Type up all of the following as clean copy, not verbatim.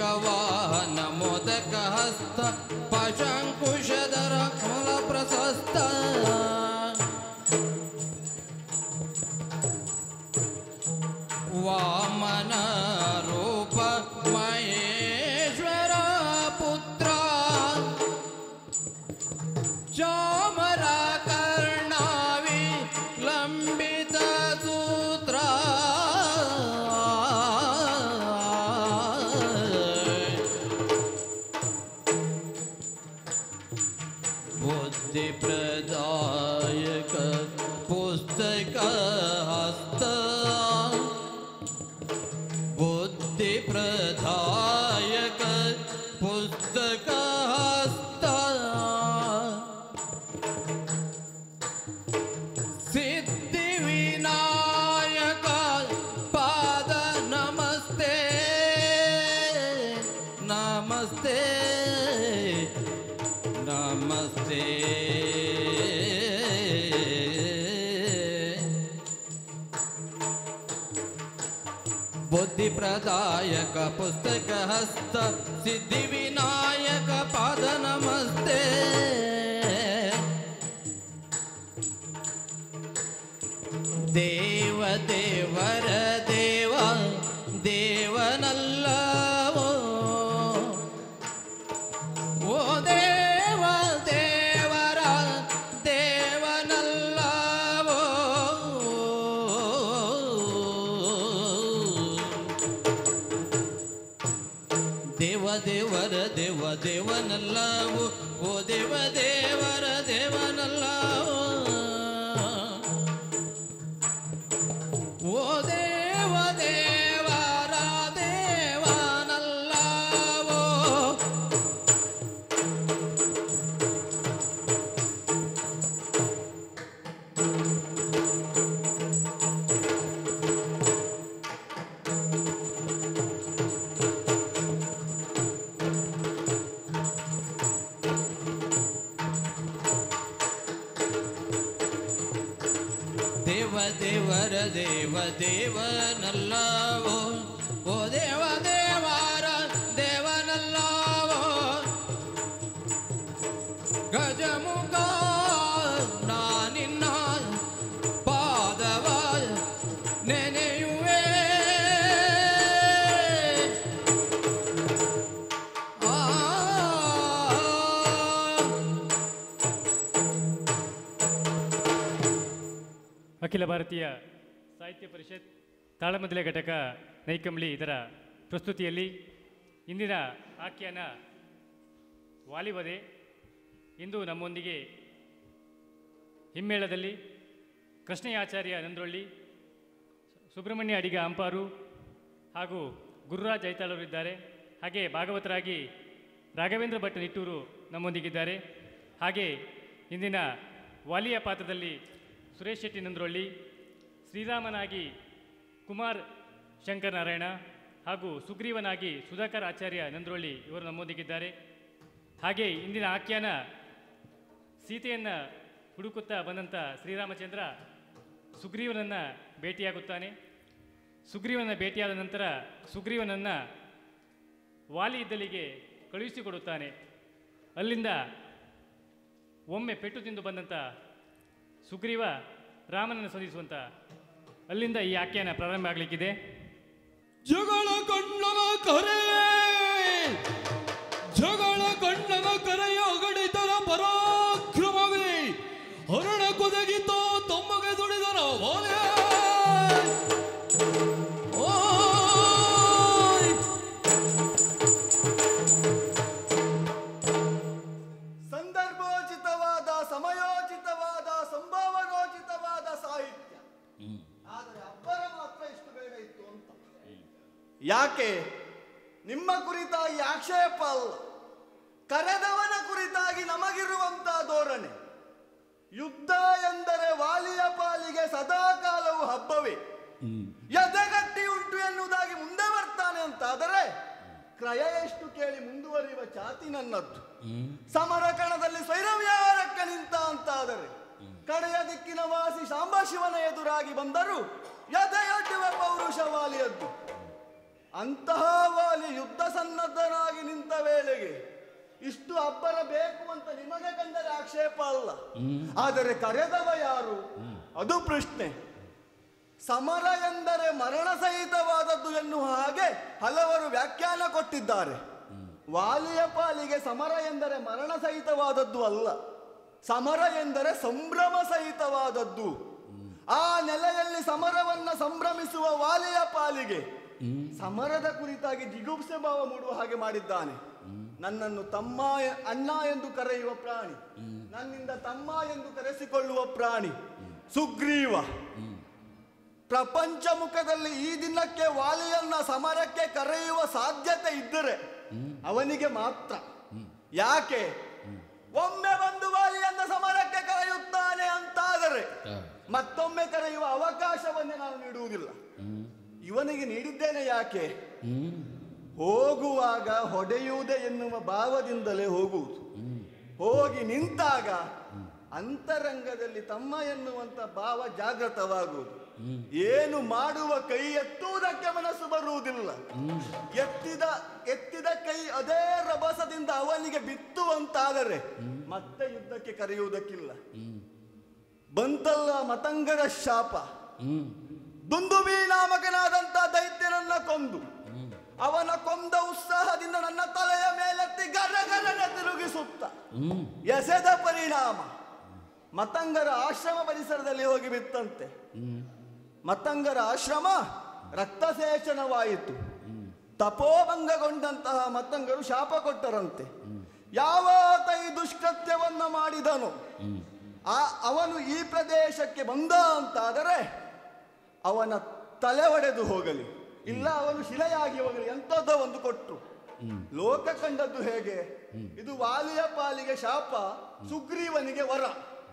ವಾಹನ ಮೋದಕ ಹಸ್ತ ಪಾಶಾಂಕುಶಧರ ಕಮಲ ಪ್ರಶಸ್ತ ವಾಮನ ರೂಪ ಮಹೇಶ್ವರ ಪುತ್ರ ಚಾಮರ ಕರ್ಣಾವಿ ಲಂಬಿತ ಸೂತ್ರ ಬುದ್ಧಿ ಪ್ರದಾಯಕ ಪುಸ್ತಕ ಹಸ್ತ ಬುದ್ಧಿ ಪ್ರದಾಯಕ ಪುಸ್ತಕ ಹಸ್ತ ಸಿದ್ಧಿ ವಿನಾಯಕ ಪಾದ ನಮಸ್ತೆ ನಮಸ್ತೆ ನಮಸ್ತೆ ಬುದ್ಧಿ ಪ್ರದಾಯಕ ಪುಸ್ತಕ ಹಸ್ತ ಸಿದ್ಧಿ ವಿನಾಯಕ ಪಾದ ನಮಸ್ತೆ ದೇವ ದೇವರ ದೇವ ದೇವನಲ್ಲವೋ ಓ ದೇವ ದೇವರ ದೇವನಲ್ಲವೋ ದೇವ ದೇವರ ದೇವ ದೇವನಲ್ಲವೋ ಓ ದೇವ ದೇವರ ದೇವನಲ್ಲವೋ ಓ ದೇವ ದೇವರ ದೇವನಲ್ಲವೋ ದೇವ ದೇವರ ದೇವ ದೇವನಲ್ಲವೋ ಓ ದೇವ ದೇವರ ದೇವನಲ್ಲವೋ ಗಜಮುಖ ನಾನಿನ್ನ ಪಾದವ ನೆನೆಯುವೆ ಅಖಿಲ ಭಾರತೀಯ ಸಾಹಿತ್ಯ ಪರಿಷತ್ ತಾಳಮದ್ದಲೆ ಘಟಕ ನೈಕಂಬಳಿ ಇದರ ಪ್ರಸ್ತುತಿಯಲ್ಲಿ ಇಂದಿನ ಆಖ್ಯಾನ ವಾಲಿವಧೆ. ಇಂದು ನಮ್ಮೊಂದಿಗೆ ಹಿಮ್ಮೇಳದಲ್ಲಿ ಕೃಷ್ಣಯಾಚಾರ್ಯ ನಂದ್ರೊಳ್ಳಿ, ಸುಬ್ರಹ್ಮಣ್ಯ ಅಡಿಗ ಅಂಪಾರು ಹಾಗೂ ಗುರುರಾಜ್ ಐತಾಳವರಿದ್ದಾರೆ. ಹಾಗೆ ಭಾಗವತರಾಗಿ ರಾಘವೇಂದ್ರ ಭಟ್ ನಿಟ್ಟೂರು ನಮ್ಮೊಂದಿಗಿದ್ದಾರೆ. ಹಾಗೆ ಇಂದಿನ ವಾಲಿಯ ಪಾತ್ರದಲ್ಲಿ ಸುರೇಶ್ ಶೆಟ್ಟಿ ನಂದ್ರೊಳ್ಳಿ, ಶ್ರೀರಾಮನಾಗಿ ಕುಮಾರ್ ಶಂಕರ್ ನಾರಾಯಣ ಹಾಗೂ ಸುಗ್ರೀವನಾಗಿ ಸುಧಾಕರ್ ಆಚಾರ್ಯ ನಂದ್ರೊಳ್ಳಿ ಇವರು ನಮ್ಮೊಂದಿಗಿದ್ದಾರೆ. ಹಾಗೆ ಇಂದಿನ ಆಖ್ಯಾನ ಸೀತೆಯನ್ನು ಹುಡುಕುತ್ತಾ ಬಂದಂಥ ಶ್ರೀರಾಮಚಂದ್ರ ಸುಗ್ರೀವನನ್ನು ಭೇಟಿಯಾಗುತ್ತಾನೆ. ಸುಗ್ರೀವನ ಭೇಟಿಯಾದ ನಂತರ ಸುಗ್ರೀವನನ್ನು ವಾಲಿ ಇದ್ದಲಿಗೆ ಕಳುಹಿಸಿಕೊಡುತ್ತಾನೆ. ಅಲ್ಲಿಂದ ಒಮ್ಮೆ ಪೆಟ್ಟು ತಿಂದು ಬಂದಂಥ ಸುಗ್ರೀವ ರಾಮನನ್ನು ಸಂಧಿಸುವಂಥ ಅಲ್ಲಿಂದ ಈ ಆಖ್ಯಾನ ಪ್ರಾರಂಭ ಆಗಲಿಕ್ಕಿದೆ. ಜಗಳ ಕಣ್ಣನ ಕರೆ ಜಗಳ ಕಣ್ಣನ ಕರೆಯ ಅಗಡಿತರ ಪರಾಕ್ರಮವೇ ಹರಣ ಕೊದಗಿತೋ ತಮ್ಮಗೆ ದುಡಿದರ ವಾಲೆ ಸಂದರ್ಭೋಚಿತವಾದ ಸಮಯೋಚಿತವಾದ ಸಂಭಾವನೋಚಿತವಾದ ಸಾಹಿತ್ಯ. ಆದರೆ ಅಬ್ಬರ ಮಾತ್ರ ಇಷ್ಟು ಬೇಗ ಇತ್ತು ಅಂತ. ಯಾಕೆ? ನಿಮ್ಮ ಕುರಿತಾಗಿ ಆಕ್ಷೇಪ ಅಲ್ಲ, ಕರೆದವನ ಕುರಿತಾಗಿ ನಮಗಿರುವಂತಹ ಧೋರಣೆ. ಯುದ್ಧ ಎಂದರೆ ವಾಲಿಯ ಪಾಲಿಗೆ ಸದಾ ಕಾಲವು ಹಬ್ಬವೇ. ಎದೆಗಟ್ಟಿ ಉಂಟು ಎನ್ನುವುದಾಗಿ ಮುಂದೆ ಬರ್ತಾನೆ ಅಂತ ಆದರೆ ಕ್ರಯ ಎಷ್ಟು ಕೇಳಿ ಮುಂದುವರಿಯುವ ಚಾತಿ ನನ್ನದ್ದು. ಸಮರ ಕಣದಲ್ಲಿ ಸ್ವೈರವ್ಯವಹಾರಕ್ಕೆ ನಿಂತ ಅಂತಾದರೆ ಕಡೆಯ ದಿಕ್ಕಿನ ವಾಸಿ ಸಾಂಬಶಿವನ ಎದುರಾಗಿ ಬಂದರು ಎದೆಯೊಡ್ಡುವ ಪೌರುಷ ವಾಲಿಯದ್ದು. ಅಂತಹ ವಾಲಿ ಯುದ್ಧ ಸನ್ನದ್ಧನಾಗಿ ನಿಂತ ವೇಳೆಗೆ ಇಷ್ಟು ಅಬ್ಬರ ಬೇಕು ಅಂತ ನಿಮಗೆ ಕಂಡರೆ ಆಕ್ಷೇಪ ಅಲ್ಲ. ಆದರೆ ಕರೆದವ ಯಾರು ಅದು ಪ್ರಶ್ನೆ. ಸಮರ ಎಂದರೆ ಮರಣ ಸಹಿತವಾದದ್ದು ಎನ್ನುವ ಹಾಗೆ ಹಲವರು ವ್ಯಾಖ್ಯಾನ ಕೊಟ್ಟಿದ್ದಾರೆ. ವಾಲಿಯ ಪಾಲಿಗೆ ಸಮರ ಎಂದರೆ ಮರಣ ಸಹಿತವಾದದ್ದು ಅಲ್ಲ, ಸಮರ ಎಂದರೆ ಸಂಭ್ರಮ ಸಹಿತವಾದದ್ದು. ಆ ನೆಲೆಯಲ್ಲಿ ಸಮರವನ್ನ ಸಂಭ್ರಮಿಸುವ ವಾಲಿಯ ಪಾಲಿಗೆ ಸಮರದ ಕುರಿತಾಗಿ ಜಿಗುಪ್ಸೆ ಭಾವ ಮೂಡುವ ಹಾಗೆ ಮಾಡಿದ್ದಾನೆ. ನನ್ನನ್ನು ತಮ್ಮ ಅಣ್ಣ ಎಂದು ಕರೆಯುವ ಪ್ರಾಣಿ, ನನ್ನಿಂದ ತಮ್ಮ ಎಂದು ಕರೆಸಿಕೊಳ್ಳುವ ಪ್ರಾಣಿ ಸುಗ್ರೀವ. ಪ್ರಪಂಚ ಮುಖದಲ್ಲಿ ಈ ದಿನಕ್ಕೆ ವಾಲಿಯನ್ನ ಸಮರಕ್ಕೆ ಕರೆಯುವ ಸಾಧ್ಯತೆ ಇದ್ದರೆ ಅವನಿಗೆ ಮಾತ್ರ. ಯಾಕೆ? ಒಮ್ಮೆ ಬಂದು ವಾಲಿಯನ್ನ ಸಮರಕ್ಕೆ ಕರೆಯುತ್ತಾನೆ ಅಂತಾದರೆ ಮತ್ತೊಮ್ಮೆ ಕರೆಯುವ ಅವಕಾಶವನ್ನೇ ನಾನು ನೀಡುವುದಿಲ್ಲ. ಇವನಿಗೆ ನೀಡಿದ್ದೇನೆ. ಯಾಕೆ? ಹೋಗುವಾಗ ಹೊಡೆಯುವುದೇ ಎನ್ನುವ ಭಾವದಿಂದಲೇ ಹೋಗುವುದು. ಹೋಗಿ ನಿಂತಾಗ ಅಂತರಂಗದಲ್ಲಿ ತಮ್ಮ ಎನ್ನುವಂತ ಭಾವ ಜಾಗೃತವಾಗುವುದು. ಏನು ಮಾಡುವ ಕೈ ಎತ್ತುವುದಕ್ಕೆ ಮನಸ್ಸು ಬರುವುದಿಲ್ಲ. ಎತ್ತಿದ ಕೈ ಅದೇ ರಭಸದಿಂದ ಅವನಿಗೆ ಬಿತ್ತುವಂತಾದರೆ ಮತ್ತೆ ಯುದ್ಧಕ್ಕೆ ಕರೆಯುವುದಕ್ಕಿಲ್ಲ. ಬಂತಲ್ಲ ಮತಂಗರ ಶಾಪ. ದುಂದುಬಿ ನಾಮಕನಾದಂತ ದೈತ್ಯನನ್ನ ಕೊಂದು ಅವನ ಕೊಂದ ಉತ್ಸಾಹದಿಂದ ನನ್ನ ತಲೆಯ ಮೇಲೆತ್ತಿ ಗರಗರನೆ ತಿರುಗಿಸುತ್ತ ಎಸೆದ ಪರಿಣಾಮ ಮತಂಗರ ಆಶ್ರಮ ಪರಿಸರದಲ್ಲಿ ಹೋಗಿ ಬಿತ್ತಂತೆ. ಮತಂಗರ ಆಶ್ರಮ ರಕ್ತಸೇಚನವಾಯಿತು. ತಪೋಭಂಗಗೊಂಡಂತಹ ಮತಂಗರು ಶಾಪ ಕೊಟ್ಟರಂತೆ. ಯಾವಾತ ಈ ದುಷ್ಕೃತ್ಯವನ್ನ ಮಾಡಿದನು ಅವನು ಈ ಪ್ರದೇಶಕ್ಕೆ ಬಂದ ಅಂತಾದರೆ ಅವನ ತಲೆ ಒಡೆದು ಹೋಗಲಿ, ಇಲ್ಲ ಅವನು ಶಿಲೆಯಾಗಿ ಹೋಗಲಿ, ಎಂಥದ್ದೋ ಒಂದು ಕೊಟ್ಟು. ಲೋಕ ಕಂಡದ್ದು ಹೇಗೆ? ಇದು ವಾಲಿಯ ಪಾಲಿಗೆ ಶಾಪ, ಸುಗ್ರೀವನಿಗೆ ವರ.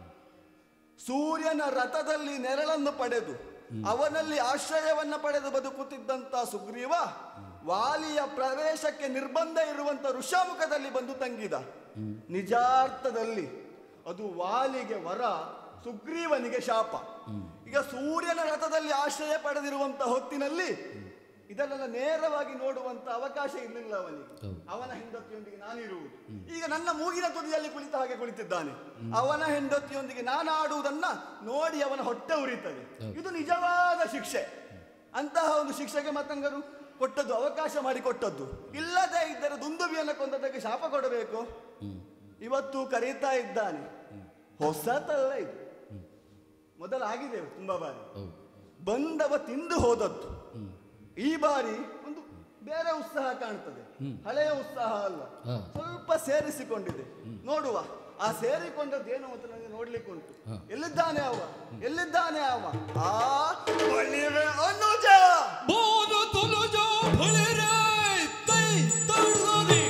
ಸೂರ್ಯನ ರಥದಲ್ಲಿ ನೆರಳನ್ನು ಪಡೆದು ಅವನಲ್ಲಿ ಆಶ್ರಯವನ್ನ ಪಡೆದು ಬದುಕುತ್ತಿದ್ದಂತ ಸುಗ್ರೀವ ವಾಲಿಯ ಪ್ರವೇಶಕ್ಕೆ ನಿರ್ಬಂಧ ಇರುವಂತ ಋಷಮುಖದಲ್ಲಿ ಬಂದು ತಂಗಿದ. ನಿಜಾರ್ಥದಲ್ಲಿ ಅದು ವಾಲಿಗೆ ವರ, ಸುಗ್ರೀವನಿಗೆ ಶಾಪ. ಈಗ ಸೂರ್ಯನ ರಥದಲ್ಲಿ ಆಶ್ರಯ ಪಡೆದಿರುವಂತ ಹೊತ್ತಿನಲ್ಲಿ ಇದನ್ನೆಲ್ಲ ನೇರವಾಗಿ ನೋಡುವಂತ ಅವಕಾಶ ಇರಲಿಲ್ಲ ಅವನಿಗೆ. ಅವನ ಹೆಂಡತಿಯೊಂದಿಗೆ ನಾನಿರುವುದು. ಈಗ ನನ್ನ ಮೂಗಿನ ತುದಿಯಲ್ಲಿ ಕುಳಿತ ಹಾಗೆ ಕುಳಿತಿದ್ದಾನೆ. ಅವನ ಹೆಂಡತಿಯೊಂದಿಗೆ ನಾನು ಆಡುವುದನ್ನ ನೋಡಿ ಅವನ ಹೊಟ್ಟೆ ಉರಿತದೆ. ಇದು ನಿಜವಾದ ಶಿಕ್ಷೆ. ಅಂತಹ ಒಂದು ಶಿಕ್ಷೆಗೆ ಮತಂಗರು ಕೊಟ್ಟದ್ದು, ಅವಕಾಶ ಮಾಡಿಕೊಟ್ಟದ್ದು. ಇಲ್ಲದೆ ಇದ್ದರೆ ದುಂದುಬಿಯನ್ನು ಕೊಂದದಕ್ಕೆ ಶಾಪ ಕೊಡಬೇಕು. ಇವತ್ತು ಕರೀತಾ ಇದ್ದಾನೆ. ಹೊಸತಲ್ಲ ಇದು, ಮೊದಲಾಗಿದೆ ತುಂಬಾ ಬಾರಿ. ಬಂದವ ತಿಂದು ಹೋದದ್ದು. ಈ ಬಾರಿ ಒಂದು ಬೇರೆ ಉತ್ಸಾಹ ಕಾಣ್ತದೆ, ಹಳೆಯ ಉತ್ಸಾಹ ಅಲ್ಲ, ಸ್ವಲ್ಪ ಸೇರಿಸಿಕೊಂಡಿದೆ. ನೋಡುವ ಆ ಸೇರಿಕೊಂಡದ್ದು ಏನು ಅಂತ ನನಗೆ ನೋಡ್ಲಿಕ್ಕೆ ಉಂಟು. ಎಲ್ಲಿದ್ದಾನೆ ಅವ? ಎಲ್ಲಿದ್ದಾನೆ ಅವ? ಆ ಬಳಿರೆ ಅನುಜ ಬೋನು ತುನುಜ ಬಳಿರೆ ತೈ ತರ್ದಾನೆ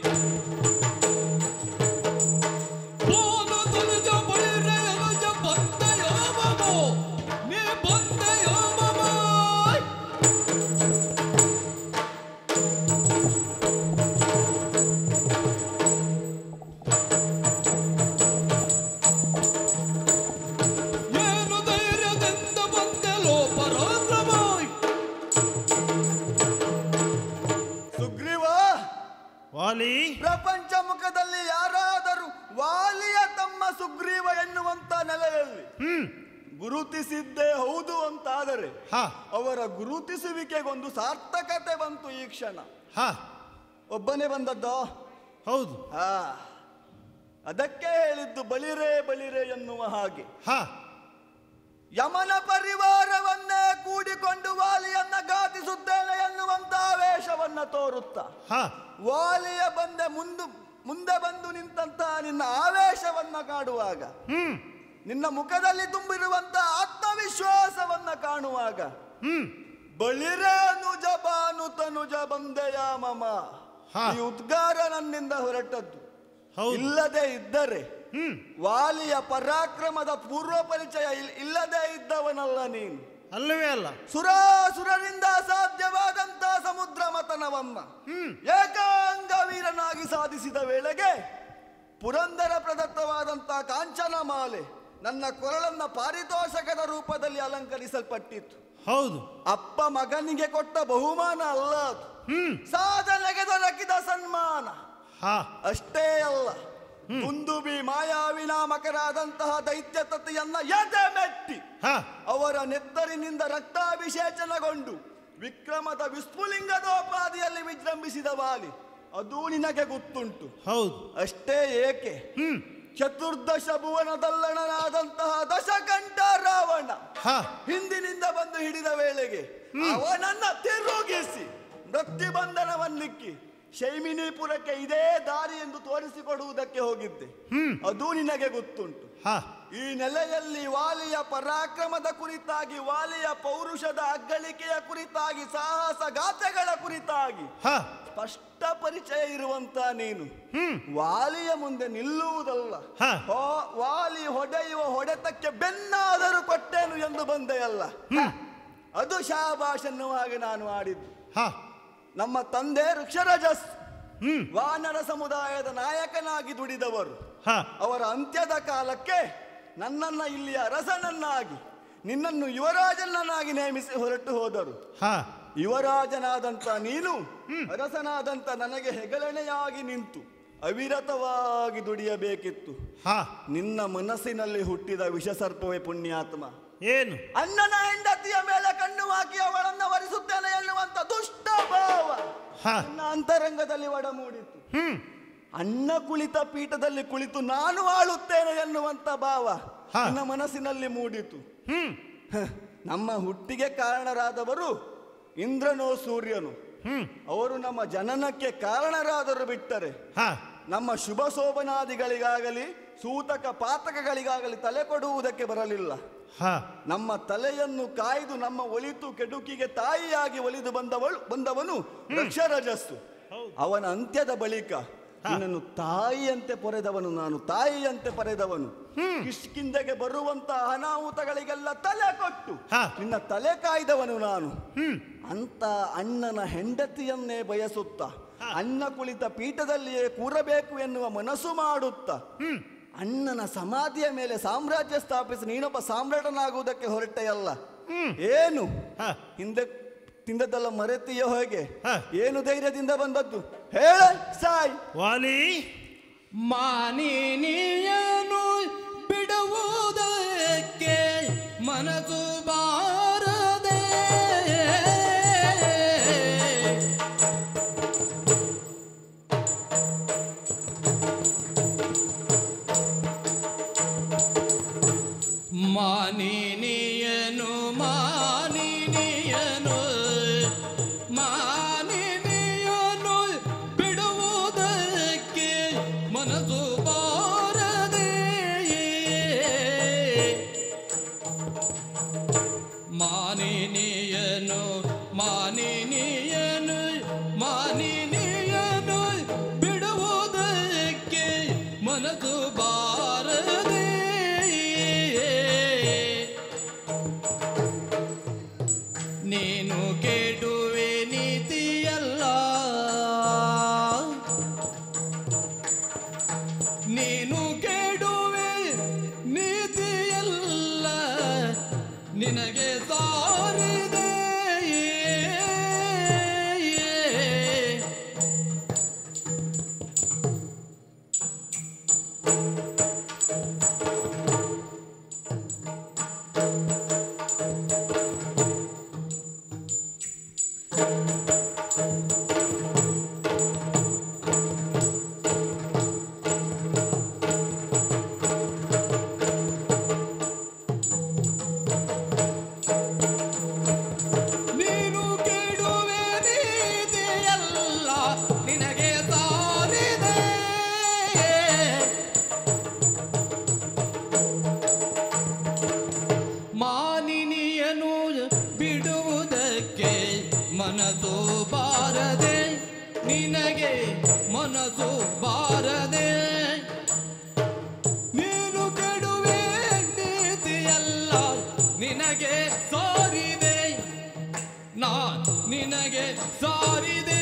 ಬೋನು ತುನುಜ ಬಳಿರೆ ಅನುಜ ಬಂದಯ ಮಮೋ ನೀ ಬಂದಯ ಮಮೋ ಏನು ಧೈರ್ಯದಿಂದ ಬಂದೆಲೋ ಪರಾಕ್ರಮಾಯ್. ಸುಗ್ರೀವ, ವಾಲಿ ಪ್ರಪಂಚ ಮುಖದಲ್ಲಿ ಯಾರಾದರೂ ವಾಲಿಯ ತಮ್ಮ ಸುಗ್ರೀವ ಎನ್ನುವಂತ ನೆಲೆಯಲ್ಲಿ ಗುರುತಿಸಿದ್ದೇ ಹೌದು ಅಂತಾದರೆ ಅವರ ಗುರುತಿಸುವಿಕೆಗೊಂದು ಸಾರ್ಥಕತೆ ಬಂತು ಈ ಕ್ಷಣ. ಒಬ್ಬನೇ ಬಂದದ್ದೋ? ಹೌದು. ಅದಕ್ಕೆ ಹೇಳಿದ್ದು ಬಳಿರೆ ಬಳಿರೆ ಎನ್ನುವ ಹಾಗೆ. ಹಾ, ಯಮನ ಪರಿವಾರವನ್ನೇ ಕೂಡಿಕೊಂಡು ವಾಲಿಯನ್ನ ಘಾತಿಸುತ್ತೇನೆ ಎನ್ನುವಂತ ಆವೇಶವನ್ನ ತೋರುತ್ತಾ ವಾಲಿಯ ಮುಂದೆ ಬಂದು ನಿಂತಹ ನಿನ್ನ ಆವೇಶವನ್ನ ಕಾಡುವಾಗ, ನಿನ್ನ ಮುಖದಲ್ಲಿ ತುಂಬಿರುವಂತ ಆತ್ಮವಿಶ್ವಾಸವನ್ನ ಕಾಣುವಾಗ, ಬಳಿರೆ ಅನುಜ ಬಾನು ತನುಜ ಬಂದೆಯ ಮಮ, ಈ ಉದ್ಗಾರ ನನ್ನಿಂದ ಹೊರಟದ್ದು. ಇಲ್ಲದೆ ಇದ್ದರೆ ವಾಲಿಯ ಪರಾಕ್ರಮದ ಪೂರ್ವ ಪರಿಚಯ ಇಲ್ಲದೆ ಇದ್ದವನಲ್ಲ ನೀನು. ಅಲ್ಲವೇ ಅಲ್ಲ. ಸುರಾಸುರರಿಂದ ಅಸಾಧ್ಯವಾದಂತ ಸಮುದ್ರ ಮತನವನ್ನ ಏಕಾಂಗ ವೀರನಾಗಿ ಸಾಧಿಸಿದ ವೇಳೆಗೆ ಪುರಂದರ ಪ್ರದತ್ತವಾದಂತ ಕಾಂಚನ ಮಾಲೆ ನನ್ನ ಕೊರಳನ್ನ ಪಾರಿತೋಷಕದ ರೂಪದಲ್ಲಿ ಅಲಂಕರಿಸಲ್ಪಟ್ಟಿತ್ತು. ಹೌದು. ಅಪ್ಪ ಮಗನಿಗೆ ಕೊಟ್ಟ ಬಹುಮಾನ ಅಲ್ಲ ಅದು, ಸಾಧನೆಗೆ ದೊರಕಿದ ಸನ್ಮಾನ. ಅಷ್ಟೇ ಅಲ್ಲ, ದುಂದುಬಿ ಮಾಯಾವಿ ನಾಮಕರಾದಂತಹ ದೈತ್ಯ ತತಿಯನ್ನ ಎದೆ ಮೆಟ್ಟಿ ಅವರ ನೆತ್ತರಿನಿಂದ ರಕ್ತಾಭಿಷೇಚನಗೊಂಡು ವಿಕ್ರಮದ ವಿಸ್ಫುಲಿಂಗದೋಪಾದಿಯಲ್ಲಿ ವಿಜೃಂಭಿಸಿದ ವಾಲಿ, ಅದು ನಿನಗೆ ಗೊತ್ತುಂಟು. ಹೌದು. ಅಷ್ಟೇ ಏಕೆ, ಚತುರ್ದಶ ಭುವನದಲ್ಲಣನಾದಂತಹ ದಶಕಂಠ ರಾವಣ ಹಿಂದಿನಿಂದ ಬಂದು ಹಿಡಿದ ವೇಳೆಗೆ ಅವನನ್ನ ತಿರುಗಿಸಿ ಮೃತ್ಯುಬಂಧನವನ್ನಿಕ್ಕಿ ಶೈಮಿನಿಪುರಕ್ಕೆ ಇದೇ ದಾರಿ ಎಂದು ತೋರಿಸಿಕೊಡುವುದಕ್ಕೆ ಹೋಗಿದ್ದೆ. ಅದು ನಿನಗೆ ಗೊತ್ತುಂಟು. ಈ ನೆಲೆಯಲ್ಲಿ ವಾಲಿಯ ಪರಾಕ್ರಮದ ಕುರಿತಾಗಿ, ವಾಲಿಯ ಪೌರುಷದ ಅಗ್ಗಳಿಕೆಯ ಕುರಿತಾಗಿ, ಸಾಹಸ ಗಾಥೆಗಳ ಕುರಿತಾಗಿ ಸ್ಪಷ್ಟ ಪರಿಚಯ ಇರುವಂತ ನೀನು ವಾಲಿಯ ಮುಂದೆ ನಿಲ್ಲುವುದಲ್ಲ, ವಾಲಿ ಹೊಡೆಯುವ ಹೊಡೆತಕ್ಕೆ ಬೆನ್ನಾದರೂ ಕೊಟ್ಟೇನು ಎಂದು ಬಂದೆಯಲ್ಲ, ಅದು ಶಾಬಾಷ್ ಎನ್ನುವಾಗ ನಾನು ಆಡಿದ್ದು. ನಮ್ಮ ತಂದೆ ಋಕ್ಷರಜಸ್ ವಾನರ ಸಮುದಾಯದ ನಾಯಕನಾಗಿ ದುಡಿದವರು. ಅವರ ಅಂತ್ಯದ ಕಾಲಕ್ಕೆ ನನ್ನನ್ನ ಇಲ್ಲಿ ಅರಸನನ್ನಾಗಿ, ನಿನ್ನನ್ನು ಯುವರಾಜನನ್ನಾಗಿ ನೇಮಿಸಿ ಹೊರಟು ಹೋದರು. ಯುವರಾಜನಾದಂತ ನೀನು ಅರಸನಾದಂತ ನನಗೆ ಹೆಗಲಣೆಯಾಗಿ ನಿಂತು ಅವಿರತವಾಗಿ ದುಡಿಯಬೇಕಿತ್ತು. ನಿನ್ನ ಮನಸ್ಸಿನಲ್ಲಿ ಹುಟ್ಟಿದ ವಿಷಸರ್ಪವೇ ಪುಣ್ಯಾತ್ಮ. ಏನು? ಅಣ್ಣನ ಹೆಂಡತಿಯ ಮೇಲೆ ಕಣ್ಣು ಹಾಕಿ ಅವಳನ್ನ ವರಿಸುತ್ತೇನೆ ಎನ್ನುವಂತ ದುಷ್ಟ ಭಾವ ನನ್ನ ಅಂತರಂಗದಲ್ಲಿ ಒಡಮೂಡಿತು. ಅಣ್ಣ ಕುಳಿತ ಪೀಠದಲ್ಲಿ ಕುಳಿತು ನಾನು ಆಳುತ್ತೇನೆ ಎನ್ನುವಂತ ಭಾವ ನನ್ನ ಮನಸ್ಸಿನಲ್ಲಿ ಮೂಡಿತು. ನಮ್ಮ ಹುಟ್ಟಿಗೆ ಕಾರಣರಾದವರು ಇಂದ್ರನೋ ಸೂರ್ಯನು, ಅವರು ನಮ್ಮ ಜನನಕ್ಕೆ ಕಾರಣರಾದರು ಬಿಟ್ಟರೆ ನಮ್ಮ ಶುಭ ಶೋಭನಾದಿಗಳಿಗಾಗಲಿ ಸೂತಕ ಪಾತಕಗಳಿಗಾಗಲಿ ತಲೆ ಕೊಡುವುದಕ್ಕೆ ಬರಲಿಲ್ಲ. ನಮ್ಮ ತಲೆಯನ್ನು ಕಾಯ್ದು ನಮ್ಮ ಒಲಿತು ಕೆಡುಕಿಗೆ ತಾಯಿಯಾಗಿ ಒಲಿದು ಬಂದವನು ಋಕ್ಷರಜಸ್ಸು. ಅವನ ಅಂತ್ಯದ ಬಳಿಕ ನಿನ್ನನ್ನು ತಾಯಿಯಂತೆ ಪೊರೆದವನು ನಾನು, ತಾಯಿಯಂತೆ ಪರೆದವನು. ಕಿಷ್ಕಿಂದೆಗೆ ಬರುವಂತಹ ಅನಾಹುತಗಳಿಗೆಲ್ಲ ತಲೆ ಕೊಟ್ಟು ನಿನ್ನ ತಲೆ ಕಾಯ್ದವನು ನಾನು. ಅಂತ ಅಣ್ಣನ ಹೆಂಡತಿಯನ್ನೇ ಬಯಸುತ್ತ ಅಣ್ಣ ಕುಳಿತ ಪೀಠದಲ್ಲಿಯೇ ಕೂರಬೇಕು ಎನ್ನುವ ಮನಸ್ಸು ಮಾಡುತ್ತ ಅಣ್ಣನ ಸಮಾಧಿಯ ಮೇಲೆ ಸಾಮ್ರಾಜ್ಯ ಸ್ಥಾಪಿಸಿ ನೀನೊಬ್ಬ ಸಾಮ್ರಾಟನಾಗುವುದಕ್ಕೆ ಹೊರಟೆಯಲ್ಲ. ಏನು ಹಿಂದೆ ತಿಂದದ್ದೆಲ್ಲ ಮರೆತೀಯ ಹೇಗೆ? ಏನು ಧೈರ್ಯದಿಂದ ಬಂದದ್ದು ಹೇಳ ಸಾಯ್. ವಾಲಿ, ಮಾನಿನಿಯನು ಬಿಡುವುದಕ್ಕೆ ಮನಸ್ಸು ಬಾರದೆ, ಮಾನಿನಿಯನು ಮಾನಿನಿಯನು ಮಾನಿನಿಯನು ಬಿಡುವುದಕ್ಕೆ ಮನಸ್ಸು ಬಾರದೆ, ಮಾನಿನಿಯನು ಮಾನಿನಿಯನು ಮಾನಿನಿಯನು ಬಿಡುವುದಕ್ಕೆ ಮನಸ್ಸು ಬಾರದೆ, ನೀನು ಕೆಡುವೆ ನೀತಿಯಲ್ಲ, ನೀನು ಕೆಡುವೆ ನೀತಿಯಲ್ಲ, ನಿನಗೆ ಸಾರಿದೆ ಮನಸ್ಸು ಬಾರದೆ, ನಿನಗೆ ಮನಸ್ಸು ಬಾರದೆ, ನೀನು ಕೆಡುವೆ ನೀತಿಯಲ್ಲ, ನಿನಗೆ ಸಾರಿದೆ, ನಿನಗೆ ಸಾರಿದೆ.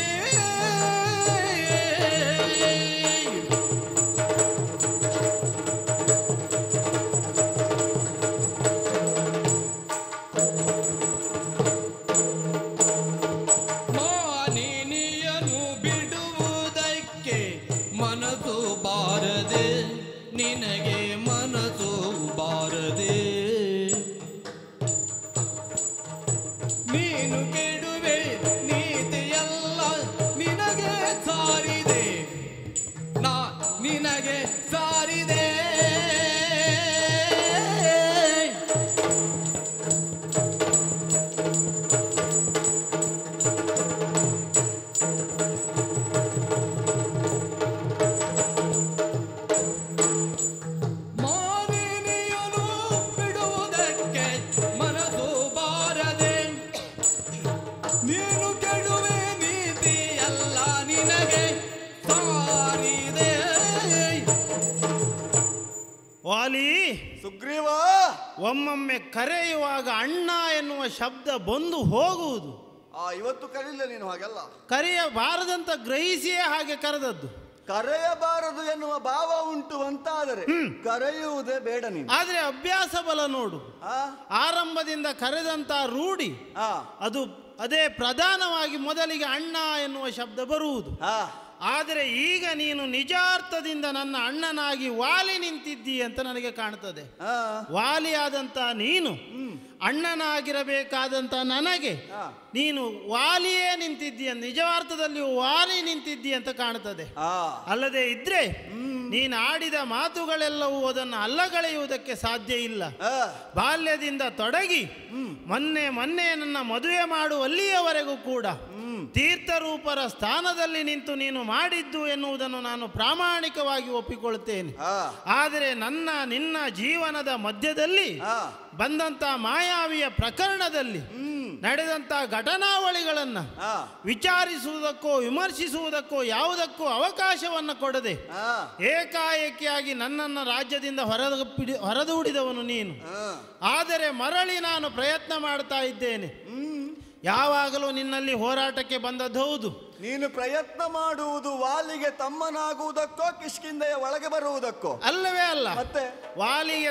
ಒಮ್ಮೊಮ್ಮೆ ಕರೆಯುವಾಗ ಅಣ್ಣ ಎನ್ನುವ ಶಬ್ದ ಬಂದು ಹೋಗುವುದು. ಇವತ್ತು ಕರೀಲಿಲ್ಲ ನೀನು ಹಾಗೆಲ್ಲ. ಕರೆಯಬಾರದಂತ ಗ್ರಹಿಸಿಯೇ ಹಾಗೆ ಕರೆದದ್ದು. ಕರೆಯಬಾರದು ಎನ್ನುವ ಭಾವ ಉಂಟು ಅಂತಾದರೆ ಕರೆಯುವುದೇ ಬೇಡ ನೀನು. ಆದ್ರೆ ಅಭ್ಯಾಸ ಬಲ ನೋಡು. ಆರಂಭದಿಂದ ಕರೆದಂತ ರೂಢಿ ಅದು ಅದೇ ಪ್ರಧಾನವಾಗಿ ಮೊದಲಿಗೆ ಅಣ್ಣ ಎನ್ನುವ ಶಬ್ದ ಬರುವುದು. ಆದರೆ ಈಗ ನೀನು ನಿಜಾರ್ಥದಿಂದ ನನ್ನ ಅಣ್ಣನಾಗಿ ವಾಲಿ ನಿಂತಿದ್ದೀ ಅಂತ ನನಗೆ ಕಾಣ್ತದೆ. ವಾಲಿಯಾದಂತ ನೀನು ಅಣ್ಣನಾಗಿರಬೇಕಾದಂತ ನನಗೆ ನೀನು ವಾಲಿಯೇ ನಿಂತಿದ್ದೀಯ, ನಿಜಾರ್ಥದಲ್ಲಿ ವಾಲಿ ನಿಂತಿದ್ದೀ ಅಂತ ಕಾಣ್ತದೆ. ಅಲ್ಲದೆ ಇದ್ರೆ ನೀನು ಆಡಿದ ಮಾತುಗಳೆಲ್ಲವೂ ಅದನ್ನು ಅಲ್ಲಗಳೆಯುವುದಕ್ಕೆ ಸಾಧ್ಯ ಇಲ್ಲ. ಬಾಲ್ಯದಿಂದ ತೊಡಗಿ ಮೊನ್ನೆ ನನ್ನ ಮದುವೆ ಮಾಡುವಲ್ಲಿಯವರೆಗೂ ಕೂಡ ತೀರ್ಥರೂಪರ ಸ್ಥಾನದಲ್ಲಿ ನಿಂತು ನೀನು ಮಾಡಿದ್ದು ಎನ್ನುವುದನ್ನು ನಾನು ಪ್ರಾಮಾಣಿಕವಾಗಿ ಒಪ್ಪಿಕೊಳ್ಳುತ್ತೇನೆ. ಆದರೆ ನಿನ್ನ ಜೀವನದ ಮಧ್ಯದಲ್ಲಿ ಬಂದಂತ ಮಾಯಾವಿಯ ಪ್ರಕರಣದಲ್ಲಿ ನಡೆದಂತ ಘಟನಾವಳಿಗಳನ್ನ ವಿಚಾರಿಸುವುದಕ್ಕೋ ವಿಮರ್ಶಿಸುವುದಕ್ಕೋ ಯಾವುದಕ್ಕೂ ಅವಕಾಶವನ್ನು ಕೊಡದೆ ಏಕಾಏಕಿಯಾಗಿ ನನ್ನನ್ನು ರಾಜ್ಯದಿಂದ ಹೊರದೂಡಿದವನು ನೀನು. ಆದರೆ ಮರಳಿ ನಾನು ಪ್ರಯತ್ನ ಮಾಡ್ತಾ ಇದ್ದೇನೆ. ಯಾವಾಗಲೂ ನಿನ್ನಲ್ಲಿ ಹೋರಾಟಕ್ಕೆ ಬಂದದ್ದು ಹೌದು. ನೀನು ಪ್ರಯತ್ನ ಮಾಡುವುದು ವಾಲಿಗೆ ತಮ್ಮನಾಗುವುದಕ್ಕೋ ಕಿಷ್ಕಿಂಧೆಯ ಒಳಗೆ ಬರುವುದಕ್ಕೋ? ಅಲ್ಲವೇ ಅಲ್ಲ. ಮತ್ತೆ ವಾಲಿಗೆ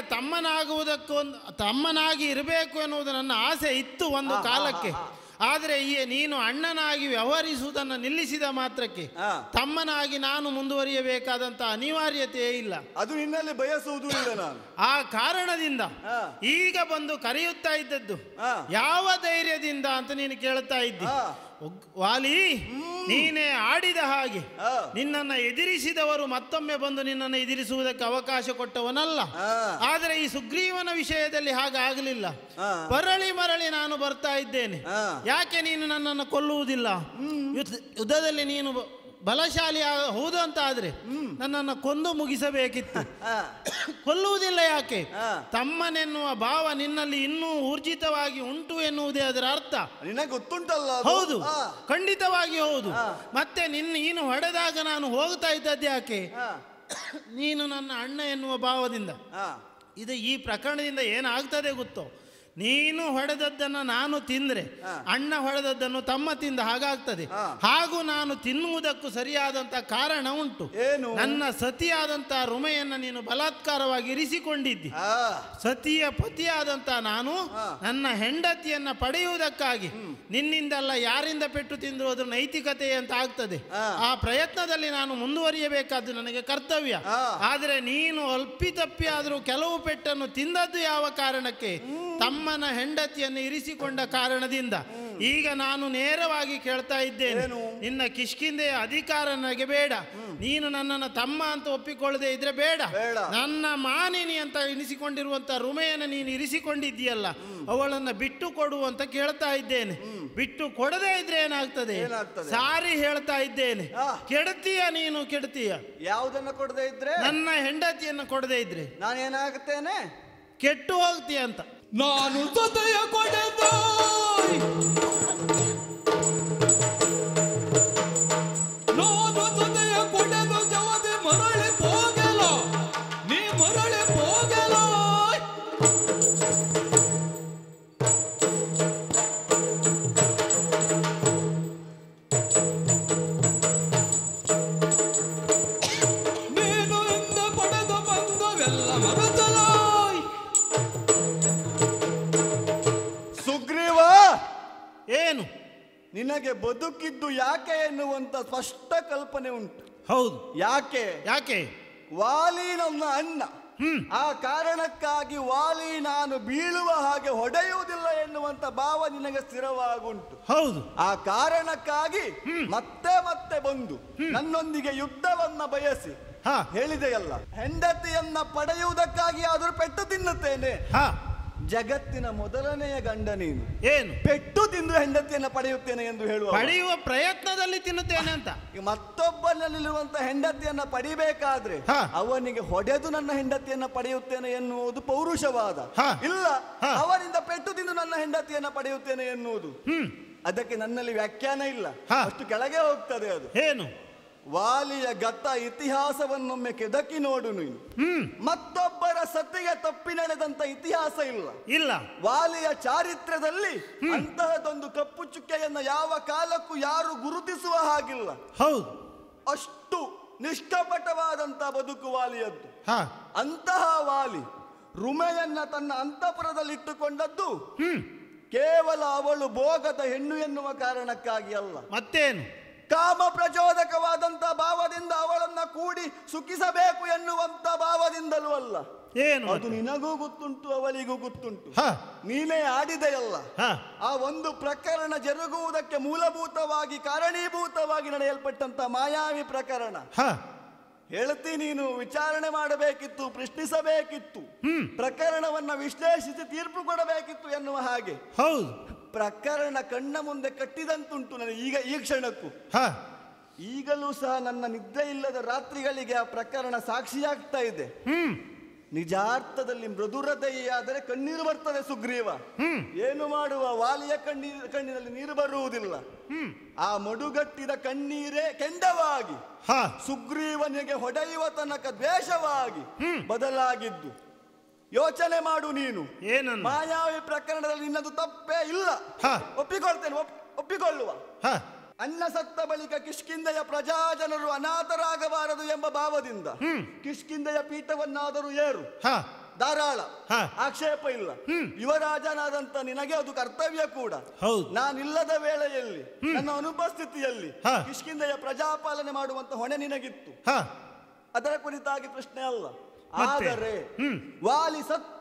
ತಮ್ಮನಾಗಿ ಇರಬೇಕು ಎನ್ನುವುದು ನನ್ನ ಆಸೆ ಇತ್ತು ಒಂದು ಕಾಲಕ್ಕೆ. ಆದರೆ ನೀನು ಅಣ್ಣನಾಗಿ ವ್ಯವಹರಿಸುವುದನ್ನು ನಿಲ್ಲಿಸಿದ ಮಾತ್ರಕ್ಕೆ ತಮ್ಮನಾಗಿ ನಾನು ಮುಂದುವರಿಯಬೇಕಾದಂತ ಅನಿವಾರ್ಯತೆಯೇ ಇಲ್ಲ. ಅದು ನಿನ್ನಲ್ಲಿ ಬಯಸುವುದೂ ಇಲ್ಲ ನಾನು. ಆ ಕಾರಣದಿಂದ ಈಗ ಬಂದು ಕರೆಯುತ್ತಾ ಇದ್ದದ್ದು ಯಾವ ಧೈರ್ಯದಿಂದ ಅಂತ ನೀನು ಕೇಳುತ್ತಾ ಇದ್ದಿ. ವಾಲಿ, ನೀನೇ ಆಡಿದ ಹಾಗೆ ನಿನ್ನನ್ನು ಎದುರಿಸಿದವರು ಮತ್ತೊಮ್ಮೆ ಬಂದು ನಿನ್ನನ್ನು ಎದುರಿಸುವುದಕ್ಕೆ ಅವಕಾಶ ಕೊಟ್ಟವನಲ್ಲ. ಆದರೆ ಈ ಸುಗ್ರೀವನ ವಿಷಯದಲ್ಲಿ ಹಾಗಾಗಲಿಲ್ಲ. ಮರಳಿ ನಾನು ಬರ್ತಾ ಇದ್ದೇನೆ. ಯಾಕೆ ನೀನು ನನ್ನನ್ನು ಕೊಲ್ಲುವುದಿಲ್ಲ? ಯುದ್ಧದಲ್ಲಿ ನೀನು ಬಲಶಾಲಿ ಹೌದು ಅಂತ ಆದ್ರೆ ನನ್ನನ್ನು ಕೊಂದು ಮುಗಿಸಬೇಕಿತ್ತು. ಕೊಲ್ಲುವುದಿಲ್ಲ ಯಾಕೆ? ತಮ್ಮನೆನ್ನುವ ಭಾವ ನಿನ್ನಲ್ಲಿ ಇನ್ನೂ ಊರ್ಜಿತವಾಗಿ ಉಂಟು ಎನ್ನುವುದೇ ಅದರ ಅರ್ಥ. ನಿನಗೆ ಗೊತ್ತುಂಟಲ್ಲ? ಹೌದು, ಖಂಡಿತವಾಗಿ ಹೌದು. ಮತ್ತೆ ನೀನು ಹೊಡೆದಾಗ ನಾನು ಹೋಗ್ತಾ ಇದ್ದದ್ದು ಯಾಕೆ? ನೀನು ನನ್ನ ಅಣ್ಣ ಎನ್ನುವ ಭಾವದಿಂದ. ಈ ಪ್ರಕರಣದಿಂದ ಏನಾಗ್ತದೆ ಗೊತ್ತೋ? ನೀನು ಹೊಡೆದದ್ದನ್ನು ನಾನು ತಿಂದ್ರೆ ಅಣ್ಣ ಹೊಡೆದದ್ದನ್ನು ತಮ್ಮ ತಿಂದ ಹಾಗಾಗ್ತದೆ. ಹಾಗೂ ನಾನು ತಿನ್ನುವುದಕ್ಕೂ ಸರಿಯಾದಂತ ಕಾರಣ ಉಂಟು. ನನ್ನ ಸತಿಯಾದಂತ ರುಮೆಯನ್ನು ನೀನು ಬಲಾತ್ಕಾರವಾಗಿ ಇರಿಸಿಕೊಂಡಿದ್ದಿ. ಸತಿಯ ಪತಿಯಾದಂತ ನಾನು ನನ್ನ ಹೆಂಡತಿಯನ್ನ ಪಡೆಯುವುದಕ್ಕಾಗಿ ನಿನ್ನಿಂದಲ್ಲ ಯಾರಿಂದ ಪೆಟ್ಟು ತಿಂದ್ರು ಅದು ನೈತಿಕತೆ ಅಂತ ಆಗ್ತದೆ. ಆ ಪ್ರಯತ್ನದಲ್ಲಿ ನಾನು ಮುಂದುವರಿಯಬೇಕಾದ್ದು ನನಗೆ ಕರ್ತವ್ಯ. ಆದರೆ ನೀನು ಅಲ್ಪಿತಪ್ಪಿ ಆದರೂ ಕೆಲವು ಪೆಟ್ಟನ್ನು ತಿಂದದ್ದು ಯಾವ ಕಾರಣಕ್ಕೆ? ತಮ್ಮನ ಹೆಂಡತಿಯನ್ನು ಇರಿಸಿಕೊಂಡ ಕಾರಣದಿಂದ. ಈಗ ನಾನು ನೇರವಾಗಿ ಕೇಳ್ತಾ ಇದ್ದೇನೆ, ನಿನ್ನ ಕಿಷ್ಕಿಂಧೆಯ ಅಧಿಕಾರ ನನಗೆ ಬೇಡ. ನೀನು ನನ್ನನ್ನು ತಮ್ಮ ಅಂತ ಒಪ್ಪಿಕೊಳ್ಳದೆ ಇದ್ರೆ ಬೇಡ. ನನ್ನ ಮಾನಿನಿ ಅಂತ ಎನಿಸಿಕೊಂಡಿರುವಂತ ರುಮೆಯನ್ನು ನೀನು ಇರಿಸಿಕೊಂಡಿದ್ದೀಯಲ್ಲ, ಅವಳನ್ನು ಬಿಟ್ಟು ಕೊಡು ಅಂತ ಕೇಳ್ತಾ ಇದ್ದೇನೆ. ಬಿಟ್ಟು ಕೊಡದೇ ಇದ್ರೆ ಏನಾಗ್ತದೆ? ಸಾರಿ ಹೇಳ್ತಾ ಇದ್ದೇನೆ, ಕೆಡ್ತೀಯ ನೀನು, ಕೆಡ್ತೀಯ. ಯಾವುದನ್ನು ಕೊಡದೇ ಇದ್ರೆ? ನನ್ನ ಹೆಂಡತಿಯನ್ನು ಕೊಡದೇ ಇದ್ರೆ ನಾನೇನಾಗುತ್ತೇನೆ? ಕೆಟ್ಟು ಹೋಗ್ತೀಯ ಅಂತ. ನಾನು ಸದಯ ಕೊಡೆದ ನಾನು ಸದಯ ಕೊಡೆದು ಜವದೆ ಮರಳಿ ಹೋಗಲ, ನೀ ಮರಳಿ ಹೋಗಲ. ನೀನು ಇಂದ ಪಡೆದ ಬಂಧವೆಲ್ಲ ಮರೆತಲ. ಏನು ನಿನಗೆ ಬದುಕಿದ್ದು ಯಾಕೆ ಎನ್ನುವಂತ ಸ್ಪಷ್ಟ ಕಲ್ಪನೆ ಉಂಟು. ಹೌದು. ಯಾಕೆ? ವಾಲಿ ನನ್ನ ಅಣ್ಣ. ಆ ಕಾರಣಕ್ಕಾಗಿ ವಾಲಿ ನಾನು ಬೀಳುವ ಹಾಗೆ ಹೊಡೆಯುವುದಿಲ್ಲ ಎನ್ನುವಂತ ಭಾವ ನಿನಗೆ ಸ್ಥಿರವಾಗುಂಟು. ಹೌದು. ಆ ಕಾರಣಕ್ಕಾಗಿ ಮತ್ತೆ ಬಂದು ನನ್ನೊಂದಿಗೆ ಯುದ್ಧವನ್ನ ಬಯಸಿ ಹೇಳಿದೆಯಲ್ಲ, ಹೆಂಡತಿಯನ್ನ ಪಡೆಯುವುದಕ್ಕಾಗಿ ಆದರೂ ಪೆಟ್ಟು ತಿನ್ನುತ್ತೇನೆ. ಜಗತ್ತಿನ ಮೊದಲನೆಯ ಗಂಡ ನೀನು. ಏನು ಪೆಟ್ಟು ತಿಂದು ಹೆಂಡತಿಯನ್ನು ಪಡೆಯುತ್ತೇನೆ ಎಂದು ಪಡೆಯುವ ಪ್ರಯತ್ನದಲ್ಲಿ ತಿನ್ನುತ್ತೇನೆ ಅಂತ. ಮತ್ತೊಬ್ಬನಲ್ಲಿರುವಂತ ಹೆಂಡತಿಯನ್ನ ಪಡಿಬೇಕಾದ್ರೆ ಅವನಿಗೆ ಹೊಡೆದು ನನ್ನ ಹೆಂಡತಿಯನ್ನ ಪಡೆಯುತ್ತೇನೆ ಎನ್ನುವುದು ಪೌರುಷವಾದ. ಇಲ್ಲ, ಅವನಿಂದ ಪೆಟ್ಟು ತಿಂದು ನನ್ನ ಹೆಂಡತಿಯನ್ನ ಪಡೆಯುತ್ತೇನೆ ಎನ್ನುವುದು ಅದಕ್ಕೆ ನನ್ನಲ್ಲಿ ವ್ಯಾಖ್ಯಾನ ಇಲ್ಲ. ಅಷ್ಟು ಕೆಳಗೆ ಹೋಗ್ತದೆ ಅದು. ಏನು? ವಾಲಿಯ ಗತ ಇತಿಹಾಸವನ್ನೊಮ್ಮೆ ಕೆದಕಿ ನೋಡು ನೀನು. ಮತ್ತೊಬ್ಬರ ಸತಿಗೆ ತಪ್ಪಿ ನಡೆದಂತ ಇತಿಹಾಸ ಇಲ್ಲ. ಇಲ್ಲ. ವಾಲಿಯ ಚಾರಿತ್ರ್ಯದಲ್ಲಿ ಅಂತಹದೊಂದು ಕಪ್ಪು ಚುಕ್ಕೆಯನ್ನು ಯಾವ ಕಾಲಕ್ಕೂ ಯಾರು ಗುರುತಿಸುವ ಹಾಗಿಲ್ಲ. ಹೌದು. ಅಷ್ಟು ನಿಷ್ಕಪಟವಾದಂತ ಬದುಕು ವಾಲಿಯದ್ದು. ಅಂತಹ ವಾಲಿ ರುಮೆಯನ್ನ ತನ್ನ ಅಂತಃಪುರದಲ್ಲಿಟ್ಟುಕೊಂಡದ್ದು ಕೇವಲ ಅವಳು ಭೋಗದ ಹೆಣ್ಣು ಎನ್ನುವ ಕಾರಣಕ್ಕಾಗಿ ಅಲ್ಲ. ಮತ್ತೇನು? ಕಾಮ ಪ್ರಚೋದಕವಾದಂತ ಭಾವದಿಂದ ಅವಳನ್ನ ಕೂಡಿ ಸುಖಿಸಬೇಕು ಎನ್ನುವಂತ ಭಾವದಿಂದಲೂ ಅಲ್ಲ. ಏನು? ಅದು ನಿನಗೂ ಗೊತ್ತುಂಟು, ಅವಳಿಗೂ ಗೊತ್ತುಂಟು. ನೀನೇ ಆಡಿದೆಯಲ್ಲ. ಆ ಒಂದು ಪ್ರಕರಣ ಜರುಗುವುದಕ್ಕೆ ಮೂಲಭೂತವಾಗಿ ಕಾರಣೀಭೂತವಾಗಿ ನಡೆಯಲ್ಪಟ್ಟಂತ ಮಾಯಾವಿ ಪ್ರಕರಣ. ಹೇಳ್ತಿ ನೀನು ವಿಚಾರಣೆ ಮಾಡಬೇಕಿತ್ತು, ಪ್ರಶ್ನಿಸಬೇಕಿತ್ತು, ಪ್ರಕರಣವನ್ನ ವಿಶ್ಲೇಷಿಸಿ ತೀರ್ಪು ಕೊಡಬೇಕಿತ್ತು ಎನ್ನುವ ಹಾಗೆ. ಹೌದು. ಪ್ರಕರಣ ಕಣ್ಣ ಮುಂದೆ ಕಟ್ಟಿದಂತುಂಟು ನನಗೆ ಈಗ ಈ ಕ್ಷಣಕ್ಕೂ. ಈಗಲೂ ಸಹ ನನ್ನ ನಿದ್ದೆ ಇಲ್ಲದ ರಾತ್ರಿಗಳಿಗೆ ಆ ಪ್ರಕರಣ ಸಾಕ್ಷಿಯಾಗ್ತಾ ಇದೆ. ನಿಜಾರ್ಥದಲ್ಲಿ ಮೃದುರದೆಯಾದರೆ ಕಣ್ಣೀರು ಬರ್ತದೆ ಸುಗ್ರೀವ. ಏನು ಮಾಡುವ, ವಾಲಿಯ ಕಣ್ಣಿನಲ್ಲಿ ನೀರು ಬರುವುದಿಲ್ಲ. ಆ ಮಡುಗಟ್ಟಿದ ಕಣ್ಣೀರೇ ಕೆಂಡವಾಗಿ ಸುಗ್ರೀವನಿಗೆ ಹೊಡೆಯುವ ತನಕ ದ್ವೇಷವಾಗಿ ಬದಲಾಗಿದ್ದು. ಯೋಚನೆ ಮಾಡು ನೀನು. ಮಾಯಾವಿ ಪ್ರಕರಣದಲ್ಲಿ ನಿನ್ನದು ತಪ್ಪೇ ಇಲ್ಲ, ಒಪ್ಪಿಕೊಳ್ತೇನೆ, ಒಪ್ಪಿಕೊಳ್ಳುವ. ಅನ್ನ ಸತ್ತ ಬಳಿಕ ಕಿಷ್ಕಿಂಧೆಯ ಪ್ರಜಾಜನರು ಅನಾಥರಾಗಬಾರದು ಎಂಬ ಭಾವದಿಂದ ಕಿಷ್ಕಿಂಧೆಯ ಪೀಠವನ್ನಾದರೂ ಏರು, ಧಾರಾಳ, ಆಕ್ಷೇಪ ಇಲ್ಲ. ಯುವರಾಜನಾದಂತ ನಿನಗೆ ಅದು ಕರ್ತವ್ಯ ಕೂಡ. ನಾನಿಲ್ಲದ ವೇಳೆಯಲ್ಲಿ ನನ್ನ ಅನುಪಸ್ಥಿತಿಯಲ್ಲಿ ಕಿಷ್ಕಿಂಧೆಯ ಪ್ರಜಾಪಾಲನೆ ಮಾಡುವಂತ ಹೊಣೆ ನಿನಗಿತ್ತು. ಅದರ ಕುರಿತಾಗಿ ಪ್ರಶ್ನೆ ಅಲ್ಲ. ಆದರೆ ವಾಲಿ ಸತ್ತ,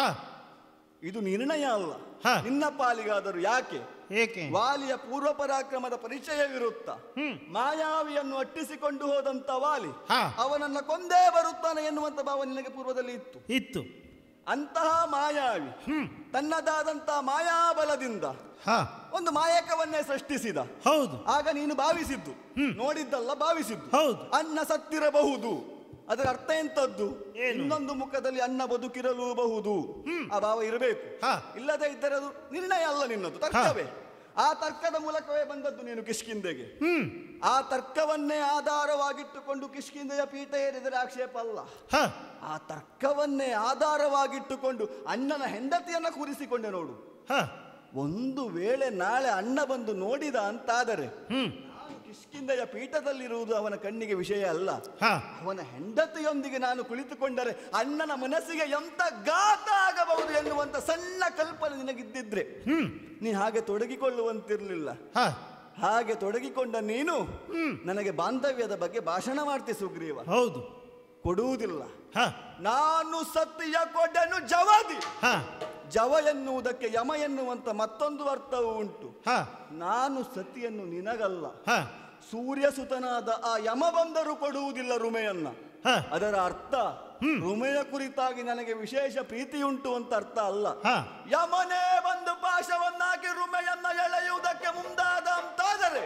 ಇದು ನಿರ್ಣಯ ಅಲ್ಲ, ನಿನ್ನ ಪಾಲಿಗಾದರೂ ಯಾಕೆ? ವಾಲಿಯ ಪೂರ್ವ ಪರಾಕ್ರಮದ ಪರಿಚಯವಿರುತ್ತ ಮಾಯಾವಿಯನ್ನು ಅಟ್ಟಿಸಿಕೊಂಡು ಹೋದಂತ ವಾಲಿ ಅವನನ್ನ ಕೊಂದೇ ಬರುತ್ತಾನೆ ಎನ್ನುವಂತ ಭಾವ ನಿನಗೆ ಪೂರ್ವದಲ್ಲಿ ಇತ್ತು. ಅಂತಹ ಮಾಯಾವಿ ತನ್ನದಾದಂತಹ ಮಾಯಾಬಲದಿಂದ ಒಂದು ಮಾಯಕವನ್ನೇ ಸೃಷ್ಟಿಸಿದ. ಹೌದು. ಆಗ ನೀನು ಭಾವಿಸಿದ್ದು, ನೋಡಿದ್ದಲ್ಲ, ಭಾವಿಸಿದ್ದು ಅನ್ನ ಸತ್ತಿರಬಹುದು. ಅದರ ಅರ್ಥ ಎಂತದ್ದು? ಇನ್ನೊಂದು ಮುಖದಲ್ಲಿ ಅನ್ನ ಬದುಕಿರಲೂಬಹುದು. ಆ ಭಾವ ಇರಬೇಕು. ಇಲ್ಲದೆ ಇದ್ದರೆ ಅದು ನಿರ್ಣಯ ಅಲ್ಲ, ನಿನ್ನದು ತರ್ಕವೇ. ಆ ತರ್ಕದ ಮೂಲಕವೇ ಬಂದದ್ದು ನೀನು ಕಿಷ್ಕಿಂಧೆಗೆ. ಆ ತರ್ಕವನ್ನೇ ಆಧಾರವಾಗಿಟ್ಟುಕೊಂಡು ಕಿಷ್ಕಿಂಧೆಯ ಪೀಠ ಏರಿದರೆ ಆಕ್ಷೇಪ ಅಲ್ಲ. ಆ ತರ್ಕವನ್ನೇ ಆಧಾರವಾಗಿಟ್ಟುಕೊಂಡು ಅಣ್ಣನ ಹೆಂಡತಿಯನ್ನ ಕೂರಿಸಿಕೊಂಡೆ ನೋಡು. ಒಂದು ವೇಳೆ ನಾಳೆ ಅಣ್ಣ ಬಂದು ನೋಡಿದ ಅಂತಾದರೆ ಕಿಷ್ಕಿಂಧೆಯ ಪೀಠದಲ್ಲಿರುವುದು ಅವನ ಕಣ್ಣಿಗೆ ವಿಷಯ ಅಲ್ಲ. ಅವನ ಹೆಂಡತಿಯೊಂದಿಗೆ ನಾನು ಕುಳಿತುಕೊಂಡರೆ ಅಣ್ಣನ ಮನಸ್ಸಿಗೆ ಎಂತ ಘಾತ ಆಗಬಹುದು ಎನ್ನುವಂತ ಸಣ್ಣ ಕಲ್ಪನೆ ನಿನಗಿದ್ದಿದ್ರೆ ನೀ ಹಾಗೆ ತೊಡಗಿಕೊಳ್ಳುವಂತಿರ್ಲಿಲ್ಲ. ಹಾಗೆ ತೊಡಗಿಕೊಂಡ ನೀನು ನನಗೆ ಬಾಂಧವ್ಯದ ಬಗ್ಗೆ ಭಾಷಣ ಮಾಡ್ತಿ ಸುಗ್ರೀವ. ಹೌದು, ಕೊಡುವುದಿಲ್ಲ. ನಾನು ಸತ್ಯ ಕೊಡನು ಜವದಿ. ಜವ ಎನ್ನುವುದಕ್ಕೆ ಯಮ ಎನ್ನುವಂತ ಮತ್ತೊಂದು ಅರ್ಥವೂ ಉಂಟು. ನಾನು ಸತಿಯನ್ನು ನಿನಗಲ್ಲ, ಸೂರ್ಯಸುತನಾದ ಆ ಯಮ ಬಂದರೂ ಕೊಡುವುದಿಲ್ಲ ರುಮೆಯನ್ನ. ಅದರ ಅರ್ಥ ರುಮೆಯ ಕುರಿತಾಗಿ ನನಗೆ ವಿಶೇಷ ಪ್ರೀತಿಯುಂಟು ಅಂತ ಅರ್ಥ ಅಲ್ಲ. ಯಮನೇ ಬಂದು ಪಾಶವನ್ನಾಗಿ ರುಮೆಯನ್ನ ಎಳೆಯುವುದಕ್ಕೆ ಮುಂದಾದ ಅಂತಾದರೆ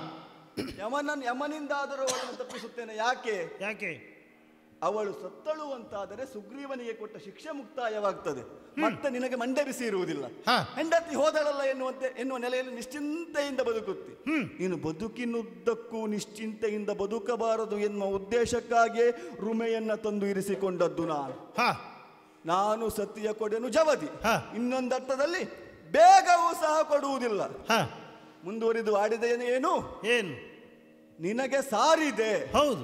ಯಮನಿಂದಾದರೂ ಅವಳನ್ನು ತಪ್ಪಿಸುತ್ತೇನೆ. ಯಾಕೆ? ಅವಳು ಸತ್ತಳು ಅಂತಾದರೆ ಸುಗ್ರೀವನಿಗೆ ಕೊಟ್ಟ ಶಿಕ್ಷೆ ಮುಕ್ತಾಯವಾಗ್ತದೆ, ಮತ್ತೆ ನಿನಗೆ ಮಂಡೆ ಬಿಸಿ ಇರುವುದಿಲ್ಲ. ಹೆಂಡತಿ ಹೋದಳಲ್ಲ ಎನ್ನುವ ನೆಲೆಯಲ್ಲಿ ನಿಶ್ಚಿಂತೆಯಿಂದ ಬದುಕುತ್ತಿ. ನೀನು ಬದುಕಿನುದ್ದಕ್ಕೂ ನಿಶ್ಚಿಂತೆಯಿಂದ ಬದುಕಬಾರದು ಎನ್ನುವ ಉದ್ದೇಶಕ್ಕಾಗಿಯೇ ರುಮೆಯನ್ನ ತಂದು ಇರಿಸಿಕೊಂಡದ್ದು ನಾನು ಸತ್ಯ ಕೊಡೆನು ಜವದಿ. ಇನ್ನೊಂದರ್ಥದಲ್ಲಿ ಬೇಗವೂ ಸಹ ಕೊಡುವುದಿಲ್ಲ. ಮುಂದುವರಿದು ಆಡಿದೇನು? ನಿನಗೆ ಸಾರಿದೆ. ಹೌದು,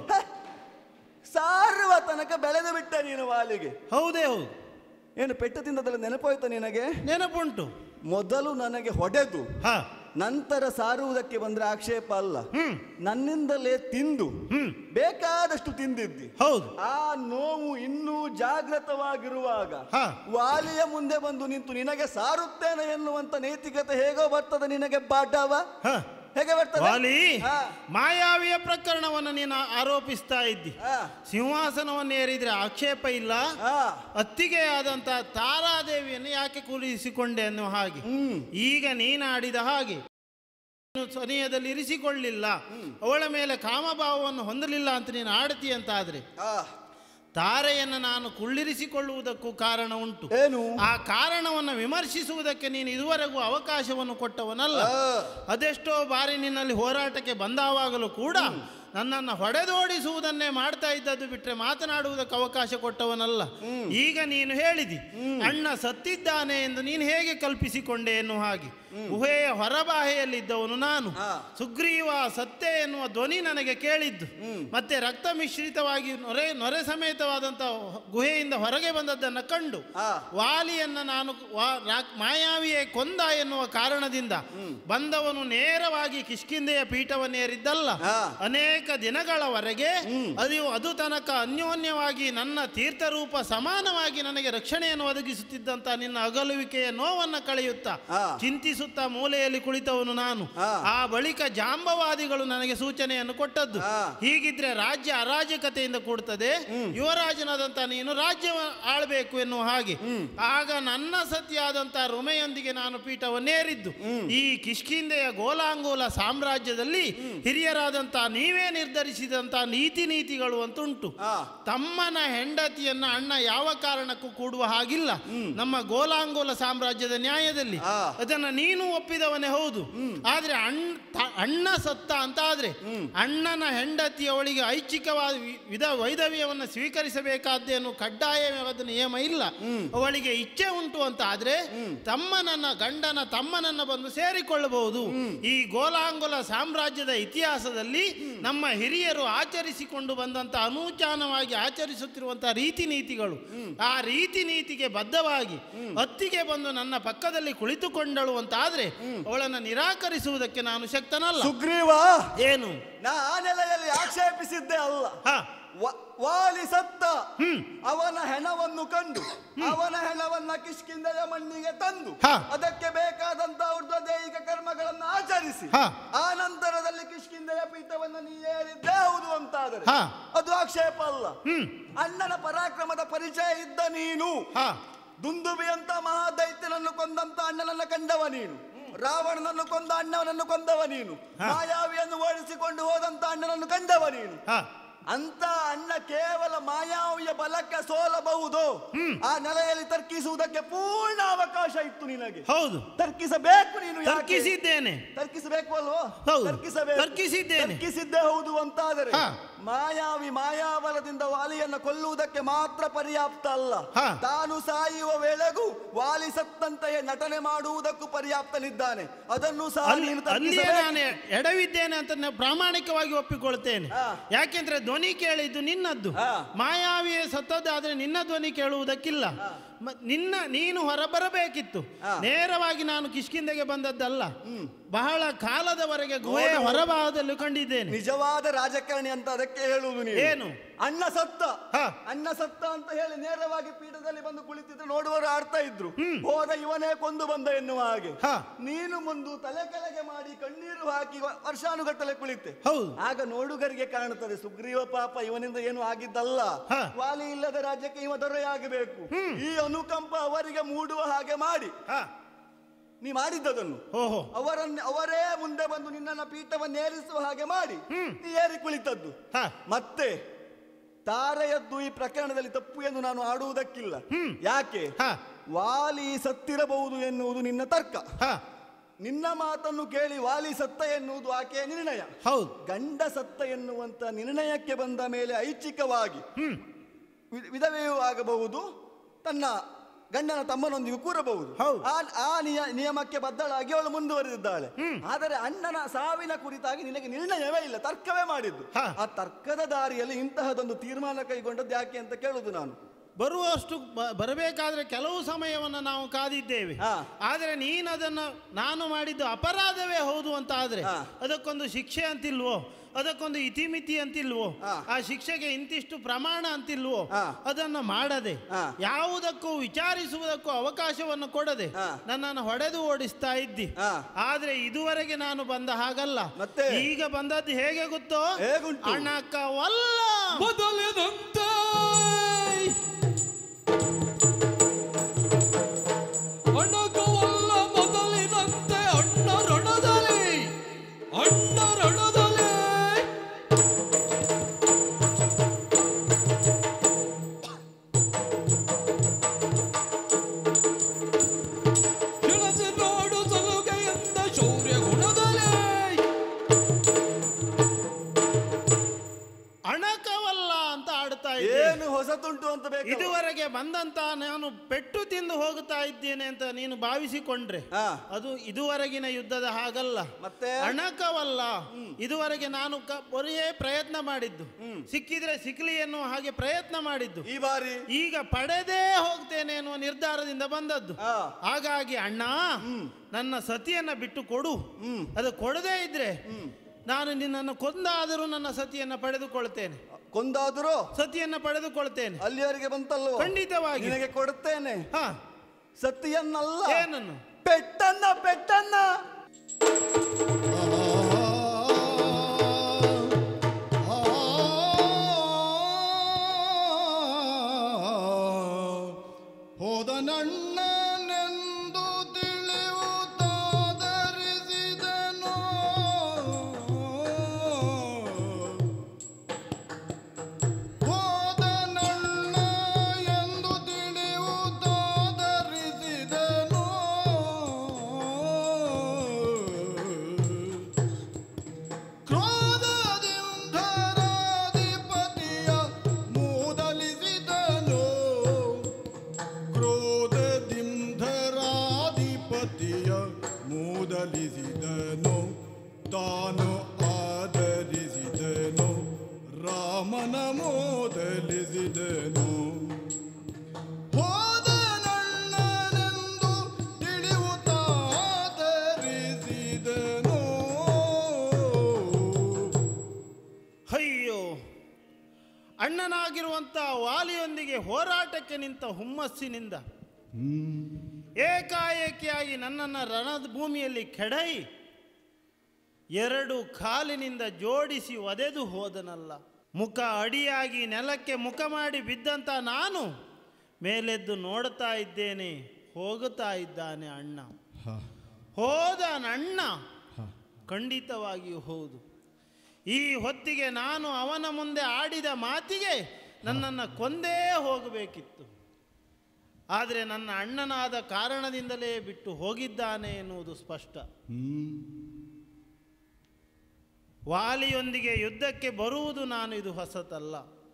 ಸಾರುವ ತನಕ ಬೆಳೆದು ಬಿಟ್ಟ ನೀನು ವಾಲಿಗೆ. ಹೌದು. ಏನು ಪೆಟ್ಟು ತಿಂದದಲ್ಲ ನೆನಪೋಯ್ತು ನಿನಗೆ? ನೆನಪುಂಟು. ಮೊದಲು ನನಗೆ ಹೊಡೆದು ನಂತರ ಸಾರುವುದಕ್ಕೆ ಬಂದ್ರೆ ಆಕ್ಷೇಪ ಅಲ್ಲ. ನನ್ನಿಂದಲೇ ತಿಂದು ಬೇಕಾದಷ್ಟು ತಿಂದಿದ್ದಿ. ಹೌದು. ಆ ನೋವು ಇನ್ನೂ ಜಾಗೃತವಾಗಿರುವಾಗ ವಾಲಿಯ ಮುಂದೆ ಬಂದು ನಿಂತು ನಿನಗೆ ಸಾರುತ್ತೇನೆ ಎನ್ನುವಂತ ನೈತಿಕತೆ ಹೇಗೋ ಬರ್ತದೆ ನಿನಗೆ ಪಾಠವ? ಹೇಗೆ ಬರ್ತದೆ? ವಾಲಿ, ಮಾಯಾವಿಯ ಪ್ರಕರಣವನ್ನು ನೀನು ಆರೋಪಿಸ್ತಾ ಇದ್ದಿ. ಸಿಂಹಾಸನವನ್ನು ಏರಿದ್ರೆ ಆಕ್ಷೇಪ ಇಲ್ಲ, ಅತ್ತಿಗೆ ಆದಂತ ತಾರಾದೇವಿಯನ್ನು ಯಾಕೆ ಕೂರಿಸಿಕೊಂಡೆ ಅನ್ನೋ ಹಾಗೆ. ಈಗ ನೀನಾಡಿದ ಹಾಗೆ ಸನಿಯದಲ್ಲಿ ಇರಿಸಿಕೊಳ್ಳಿಲ್ಲ, ಅವಳ ಮೇಲೆ ಕಾಮಭಾವವನ್ನು ಹೊಂದಲಿಲ್ಲ ಅಂತ ನೀನು ಆಡ್ತಿ ಅಂತ ಆದ್ರೆ ತಾರೆಯನ್ನು ನಾನು ಕುಳ್ಳಿರಿಸಿಕೊಳ್ಳುವುದಕ್ಕೂ ಕಾರಣ ಉಂಟು. ಏನು? ಆ ಕಾರಣವನ್ನು ವಿಮರ್ಶಿಸುವುದಕ್ಕೆ ನೀನು ಇದುವರೆಗೂ ಅವಕಾಶವನ್ನು ಕೊಟ್ಟವನಲ್ಲ. ಅದೆಷ್ಟೋ ಬಾರಿ ನಿನ್ನಲ್ಲಿ ಹೋರಾಟಕ್ಕೆ ಬಂದಾವಾಗಲೂ ಕೂಡ ನನ್ನನ್ನು ಹೊಡೆದೋಡಿಸುವುದನ್ನೇ ಮಾಡ್ತಾ ಇದ್ದದ್ದು ಬಿಟ್ಟರೆ ಮಾತನಾಡುವುದಕ್ಕೆ ಅವಕಾಶ ಕೊಟ್ಟವನಲ್ಲ. ಈಗ ನೀನು ಹೇಳಿದಿ ಅಣ್ಣ ಸತ್ತಿದ್ದಾನೆ ಎಂದು ನೀನು ಹೇಗೆ ಕಲ್ಪಿಸಿಕೊಂಡೆ ಎನ್ನುವ ಹಾಗೆ. ಗುಹೆಯ ಹೊರಬಾಹೆಯಲ್ಲಿದ್ದವನು ನಾನು. ಸುಗ್ರೀವ ಸತ್ತೆ ಎನ್ನುವ ಧ್ವನಿ ನನಗೆ ಕೇಳಿದ್ದು, ಮತ್ತೆ ರಕ್ತ ಮಿಶ್ರಿತವಾಗಿ ನೊರೆ ಸಮೇತವಾದಂಥ ಗುಹೆಯಿಂದ ಹೊರಗೆ ಬಂದದ್ದನ್ನು ಕಂಡು ವಾಲಿಯನ್ನ ನಾನು ಮಾಯಾವಿಯೇ ಕೊಂದ ಎನ್ನುವ ಕಾರಣದಿಂದ ಬಂದವನು ನೇರವಾಗಿ ಕಿಷ್ಕಿಂಧೆಯ ಪೀಠವನ್ನೇರಿದ್ದಲ್ಲ. ಅನೇಕ ದಿನಗಳವರೆಗೆ ಅದು ತನಕ ಅನ್ಯೋನ್ಯವಾಗಿ ನನ್ನ ತೀರ್ಥರೂಪ ಸಮಾನವಾಗಿ ನನಗೆ ರಕ್ಷಣೆಯನ್ನು ಒದಗಿಸುತ್ತಿದ್ದಂತ ನಿನ್ನ ಅಗಲುವಿಕೆಯ ನೋವನ್ನು ಕಳೆಯುತ್ತಾ ಚಿಂತಿಸುತ್ತಾ ಮೂಲೆಯಲ್ಲಿ ಕುಳಿತವನು ನಾನು. ಆ ಬಳಿಕ ಜಾಂಬವಾದಿಗಳು ನನಗೆ ಸೂಚನೆಯನ್ನು ಕೊಟ್ಟದ್ದು, ಹೀಗಿದ್ರೆ ರಾಜ್ಯ ಅರಾಜಕತೆಯಿಂದ ಕೂಡುತ್ತದೆ, ಯುವರಾಜನಾದಂತ ನೀನು ರಾಜ್ಯ ಆಳ್ಬೇಕು ಎನ್ನುವ ಹಾಗೆ. ಆಗ ನನ್ನ ಸತಿಯಾದಂತಹ ರುಮೆಯೊಂದಿಗೆ ನಾನು ಪೀಠವನ್ನೇರಿದ್ದು. ಈ ಕಿಷ್ಕಿಂಧೆಯ ಗೋಲಾಂಗೋಲ ಸಾಮ್ರಾಜ್ಯದಲ್ಲಿ ಹಿರಿಯರಾದಂತಹ ನೀವೇ ನಿರ್ಧರಿಸಿದಂತಹ ನೀತಿಗಳು ಅಂತುಂಟು. ತಮ್ಮನ ಹೆಂಡತಿಯನ್ನ ಅಣ್ಣ ಯಾವ ಕಾರಣಕ್ಕೂ ಕೂಡುವ ಹಾಗಿಲ್ಲ ನಮ್ಮ ಗೋಲಾಂಗೋಲ ಸಾಮ್ರಾಜ್ಯದ ನ್ಯಾಯದಲ್ಲಿ. ಅದನ್ನ ನೀನು ಒಪ್ಪಿದವನೇ ಹೌದು. ಆದ್ರೆ ಅಣ್ಣ ಸತ್ತ ಅಂತ ಆದ್ರೆ ಅಣ್ಣನ ಹೆಂಡತಿಯವಳಿಗೆ ಐಚ್ಛಿಕವಾದ ವೈಧವ್ಯವನ್ನು ಸ್ವೀಕರಿಸಬೇಕಾದ್ದೇನು ಕಡ್ಡಾಯವಾದ ನಿಯಮ ಇಲ್ಲ. ಅವಳಿಗೆ ಇಚ್ಛೆ ಉಂಟು ಅಂತ ಆದ್ರೆ ಗಂಡನ ತಮ್ಮನನ್ನ ಬಂದು ಸೇರಿಕೊಳ್ಳಬಹುದು. ಈ ಗೋಲಾಂಗೋಲ ಸಾಮ್ರಾಜ್ಯದ ಇತಿಹಾಸದಲ್ಲಿ ನಮ್ಮ ಹಿರಿಯರು ಆಚರಿಸಿಕೊಂಡು ಬಂದಂತ ಅನೂಚಾನವಾಗಿ ಆಚರಿಸುತ್ತಿರುವಂತಹ ರೀತಿ ನೀತಿಗಳು, ಆ ರೀತಿ ನೀತಿಗೆ ಬದ್ಧವಾಗಿ ಅತ್ತಿಗೆ ಬಂದು ನನ್ನ ಪಕ್ಕದಲ್ಲಿ ಕುಳಿತುಕೊಂಡಳು ಅಂತ ಆದ್ರೆ ಅವಳನ್ನು ನಿರಾಕರಿಸುವುದಕ್ಕೆ ನಾನು ಶಕ್ತನಲ್ಲ. ಸುಗ್ರೀವ, ಏನು ನಾ ಆ ನೆಲೆಯಲ್ಲಿ ಆಕ್ಷೇಪಿಸಿದ್ದೆ ಅಲ್ಲ. ವಾಲಿ ಸತ್ತ, ಅವನ ಹೆಣವನ್ನು ಕಂಡು ಅವನ ಹೆಣವನ್ನ ಕಿಷ್ಕಿಂಧೆಯ ಮಣ್ಣಿಗೆ ತಂದು ಅದಕ್ಕೆ ಬೇಕಾದಂತ ಊರ್ಧ್ವದೇಹಿಕ ಕರ್ಮಗಳನ್ನು ಆಚರಿಸಿ ಆ ನಂತರದಲ್ಲಿ ಕಿಷ್ಕಿಂಧೆಯ ಪೀಠವನ್ನು ನೀ ಏರಿದ್ದೇ ಹೌದು ಅಂತಾದರೆ ಅದು ಆಕ್ಷೇಪ ಅಲ್ಲ. ಅಣ್ಣನ ಪರಾಕ್ರಮದ ಪರಿಚಯ ಇದ್ದ ನೀನು, ದುಂದುಬಿ ಅಂತ ಮಹಾದೈತ್ಯನನ್ನು ಕೊಂದಂತ ಅಣ್ಣನನ್ನ ಕಂಡವ ನೀನು, ರಾವಣನನ್ನು ಕೊಂದ ಅಣ್ಣನನ್ನು ಕೊಂದವ ನೀನು, ಮಾಯಾವಿಯನ್ನು ಓಡಿಸಿಕೊಂಡು ಹೋದಂತ ಅಣ್ಣನನ್ನು ಕಂಡವ ನೀನು. ಅಂತ ಅಣ್ಣ ಕೇವಲ ಮಾಯಾವಿಯ ಬಲಕ್ಕೆ ಸೋಲಬಹುದು. ಆ ನೆಲೆಯಲ್ಲಿ ತರ್ಕಿಸುವುದಕ್ಕೆ ಪೂರ್ಣ ಅವಕಾಶ ಇತ್ತು ನಿನಗೆ. ಹೌದು, ತರ್ಕಿಸಬೇಕು. ನೀನು ತರ್ಕಿಸಿದ್ದೇನೆ. ತರ್ಕಿಸಬೇಕು ಅಲ್ವೋ? ತರ್ಕಿಸಿದ್ದೇ ಹೌದು ಅಂತಾದರೆ ಮಾಯಾವಿ ಮಾಯಾಬಲದಿಂದ ವಾಲಿಯನ್ನು ಕೊಲ್ಲುವುದಕ್ಕೆ ಮಾತ್ರ ಪರ್ಯಾಪ್ತ ಅಲ್ಲ, ತಾನು ಸಾಯುವ ವೇಳೆಗೂ ವಾಲಿ ಸತ್ತಂತೆಯೇ ನಟನೆ ಮಾಡುವುದಕ್ಕೂ ಪರ್ಯಾಪ್ತನಿದ್ದಾನೆ. ಅದನ್ನು ಸಹ ನಾನು ಎಡವಿದ್ದೇನೆ ಅಂತ ಪ್ರಾಮಾಣಿಕವಾಗಿ ಒಪ್ಪಿಕೊಳ್ತೇನೆ. ಯಾಕೆಂದ್ರೆ ಧ್ವನಿ ಕೇಳಿದ್ದು ನಿನ್ನದ್ದು, ಮಾಯಾವಿಯೇ ಸತ್ತದ್ದಾದ್ರೆ ನಿನ್ನ ಧ್ವನಿ ಕೇಳುವುದಕ್ಕಿಲ್ಲ. ನೀನು ಹೊರಬರಬೇಕಿತ್ತು. ನೇರವಾಗಿ ನಾನು ಕಿಷ್ಕಿಂಧೆಗೆ ಬಂದದ್ದಲ್ಲ, ಬಹಳ ಕಾಲದವರೆಗೆ ಗುಹೆಯ ಹೊರಭಾಗದಲ್ಲಿ ಕಂಡಿದ್ದೇನೆ. ನಿಜವಾದ ರಾಜಕಾರಣಿ ಅಂತ ಅದಕ್ಕೆ ಹೇಳುವುದು ನೀನು. ಏನು ಅಣ್ಣ ಸತ್ತ ಅಂತ ಹೇಳಿ ನೇರವಾಗಿ ಪೀಠದಲ್ಲಿ ಬಂದು ಕುಳಿತಿದ್ರು ನೋಡುವವರು ಆಡ್ತಾ ಇದ್ರು, ಹೋದ ಇವನೇ ಕೊಂದು ಬಂದ ಎನ್ನುವ ಹಾಗೆ. ನೀನು ಮುಂದು ತಲೆ ಕೆಳಗೆ ಮಾಡಿ ಕಣ್ಣೀರು ಹಾಕಿ ವರ್ಷಾನುಗಟ್ಟಲೆ ಕುಳಿತೆ. ಆಗ ನೋಡುಗರಿಗೆ ಕಾಣುತ್ತದೆ ಸುಗ್ರೀವ ಪಾಪ ಇವನಿಂದ ಏನು ಆಗಿದ್ದಲ್ಲ, ವಾಲಿ ಇಲ್ಲದ ರಾಜ್ಯಕ್ಕೆ ಇವ ದೊರೆಯಾಗಬೇಕು. ಈ ಅನುಕಂಪ ಅವರಿಗೆ ಮೂಡುವ ಹಾಗೆ ಮಾಡಿ ನೀ ಮಾಡಿದ್ದದನ್ನು ಅವರೇ ಮುಂದೆ ಬಂದು ನಿನ್ನ ಪೀಠವನ್ನೇರಿಸುವ ಹಾಗೆ ಮಾಡಿ ನೀ ಏರಿ ಕುಳಿತದ್ದು. ಮತ್ತೆ ತಾರೆಯದ್ದು ಈ ಪ್ರಕರಣದಲ್ಲಿ ತಪ್ಪು ಎಂದು ನಾನು ಆಡುವುದಕ್ಕಿಲ್ಲ. ಯಾಕೆ? ವಾಲಿ ಸತ್ತಿರಬಹುದು ಎನ್ನುವುದು ನಿನ್ನ ತರ್ಕ. ನಿನ್ನ ಮಾತನ್ನು ಕೇಳಿ ವಾಲಿ ಸತ್ತ ಎನ್ನುವುದು ಆಕೆಯ ನಿರ್ಣಯ. ಗಂಡ ಸತ್ತ ಎನ್ನುವಂತ ನಿರ್ಣಯಕ್ಕೆ ಬಂದ ಮೇಲೆ ಐಚ್ಛಿಕವಾಗಿ ವಿಧವೆಯೂ ಆಗಬಹುದು, ತನ್ನ ಗಂಡನ ತಮ್ಮನೊಂದಿಗೆ ಕೂರಬಹುದು. ಆ ನಿಯಮಕ್ಕೆ ಬದ್ಧಳಾಗಿ ಅವಳು ಮುಂದುವರೆದಿದ್ದಾಳೆ. ಆದರೆ ಅಣ್ಣನ ಸಾವಿನ ಕುರಿತಾಗಿ ನಿನಗೆ ನಿರ್ಣಯವೇ ಇಲ್ಲ, ತರ್ಕವೇ ಮಾಡಿದ್ದು. ಆ ತರ್ಕದ ದಾರಿಯಲ್ಲಿ ಇಂತಹದೊಂದು ತೀರ್ಮಾನ ಕೈಗೊಂಡದ್ದು ಯಾಕೆ ಅಂತ ಕೇಳುದು ನಾನು. ಬರುವಷ್ಟು ಬರಬೇಕಾದ್ರೆ ಕೆಲವು ಸಮಯವನ್ನು ನಾವು ಕಾದಿದ್ದೇವೆ. ಆದರೆ ನಾನು ಮಾಡಿದ್ದು ಅಪರಾಧವೇ ಹೌದು ಅಂತ ಆದ್ರೆ ಅದಕ್ಕೊಂದು ಶಿಕ್ಷೆ ಅಂತಿಲ್ವೋ, ಅದಕ್ಕೊಂದು ಇತಿಮಿತಿ ಅಂತಿಲ್ವೋ, ಆ ಶಿಕ್ಷೆಗೆ ಇಂತಿಷ್ಟು ಪ್ರಮಾಣ ಅಂತಿಲ್ವೋ, ಅದನ್ನು ಮಾಡದೆ ಯಾವುದಕ್ಕೂ ವಿಚಾರಿಸುವುದಕ್ಕೂ ಅವಕಾಶವನ್ನು ಕೊಡದೆ ನನ್ನನ್ನು ಹೊಡೆದು ಓಡಿಸ್ತಾ ಇದ್ದಿ. ಆದ್ರೆ ಇದುವರೆಗೆ ನಾನು ಬಂದ ಹಾಗಲ್ಲ. ಈಗ ಬಂದದ್ದು ಹೇಗೆ ಗೊತ್ತೋ? ಅಣ್ಣಕ್ಕವಲ್ಲ ಮೊದಲಿನಂತೆ ಬೇಕು. ಇದುವರೆಗೆ ಬಂದಂತ ನಾನು ಪೆಟ್ಟು ತಿಂದು ಹೋಗುತ್ತಾ ಇದ್ದೇನೆ ಅಂತ ನೀನು ಭಾವಿಸಿಕೊಂಡ್ರೆ ಅದು ಇದುವರೆಗಿನ ಯುದ್ಧದ ಹಾಗಲ್ಲ, ಮತ್ತೆ ಅಣಕವಲ್ಲ. ಇದುವರೆಗೆ ನಾನು ಬರೀ ಪ್ರಯತ್ನ ಮಾಡಿದ್ದು, ಸಿಕ್ಕಿದ್ರೆ ಸಿಕ್ಲಿ ಎನ್ನುವ ಹಾಗೆ ಪ್ರಯತ್ನ ಮಾಡಿದ್ದು. ಈ ಬಾರಿ ಈಗ ಪಡೆದೇ ಹೋಗ್ತೇನೆ ಎನ್ನುವ ನಿರ್ಧಾರದಿಂದ ಬಂದದ್ದು. ಹಾಗಾಗಿ ಅಣ್ಣ, ನನ್ನ ಸತಿಯನ್ನ ಬಿಟ್ಟು ಕೊಡು. ಅದು ಕೊಡದೇ ಇದ್ರೆ ನಾನು ನಿನ್ನನ್ನು ಕೊಂದಾದರೂ ನನ್ನ ಸತಿಯನ್ನ ಪಡೆದುಕೊಳ್ತೇನೆ. ಕೊಂದಾದರೂ ಸತಿಯನ್ನ ಪಡೆದುಕೊಳ್ತೇನೆ. ಅಲ್ಲಿಯವರೆಗೆ ಬಂತಲ್ಲೋ, ಖಂಡಿತವಾಗಿ ನಿನಗೆ ಕೊಡುತ್ತೇನೆ. ಸತಿಯನ್ನಲ್ಲ, ಏನನ್ನು? ಪೆಟ್ಟನ್ನ. ಹೋದನಣ್ಣನೆಂದು ತಿಳಿಯುತ್ತಾದರಿಸಿದನು. ಹೋದನಣ್ಣ ಎಂದು ತಿಳಿಯುತ್ತಾದರಿಸಿದನು. ಕ್ರೋಧದಿಂಧರಾಧಿಪತಿಯ ಮೂದಲಿಸಿದನು. ಮೂದಲಿಸಿದನು, ತಾನು ಆದರಿಸಿದನು. ರಾಮನ ಮೂದಲಿಸಿದನು. ಹೋದನಣ್ಣನೆಂದು ತಿಳಿಯುತ್ತಾದರಿಸಿದನು. ಅಯ್ಯೋ, ಅಣ್ಣನಾಗಿರುವಂಥ ವಾಲಿಯೊಂದಿಗೆ ಹೋರಾಟಕ್ಕೆ ನಿಂತ ಹುಮ್ಮಸ್ಸಿನಿಂದ ಏಕಾಏಕಿಯಾಗಿ ನನ್ನನ್ನು ರಣದ ಭೂಮಿಯಲ್ಲಿ ಕೆಡೈ ಎರಡು ಕಾಲಿನಿಂದ ಜೋಡಿಸಿ ಒದೆದು ಹೋದನಲ್ಲ. ಮುಖ ಅಡಿಯಾಗಿ ನೆಲಕ್ಕೆ ಮುಖ ಮಾಡಿ ಬಿದ್ದಂಥ ನಾನು ಮೇಲೆದ್ದು ನೋಡ್ತಾ ಇದ್ದೇನೆ. ಹೋಗುತ್ತಾ ಇದ್ದಾನೆ ಅಣ್ಣ. ಹೋದ ಅಣ್ಣ ಖಂಡಿತವಾಗಿಯೂ ಹೌದು. ಈ ಹೊತ್ತಿಗೆ ನಾನು ಅವನ ಮುಂದೆ ಆಡಿದ ಮಾತಿಗೆ ನನ್ನನ್ನು ಕೊಂದೇ ಹೋಗಬೇಕಿತ್ತು. ಆದರೆ ನನ್ನ ಅಣ್ಣನಾದ ಕಾರಣದಿಂದಲೇ ಬಿಟ್ಟು ಹೋಗಿದ್ದಾನೆ ಎನ್ನುವುದು ಸ್ಪಷ್ಟ. ವಾಲಿಯೊಂದಿಗೆ ಯುದ್ಧಕ್ಕೆ ಬರುವುದು ನಾನು ಇದು ಹೊಸತಲ್ಲ.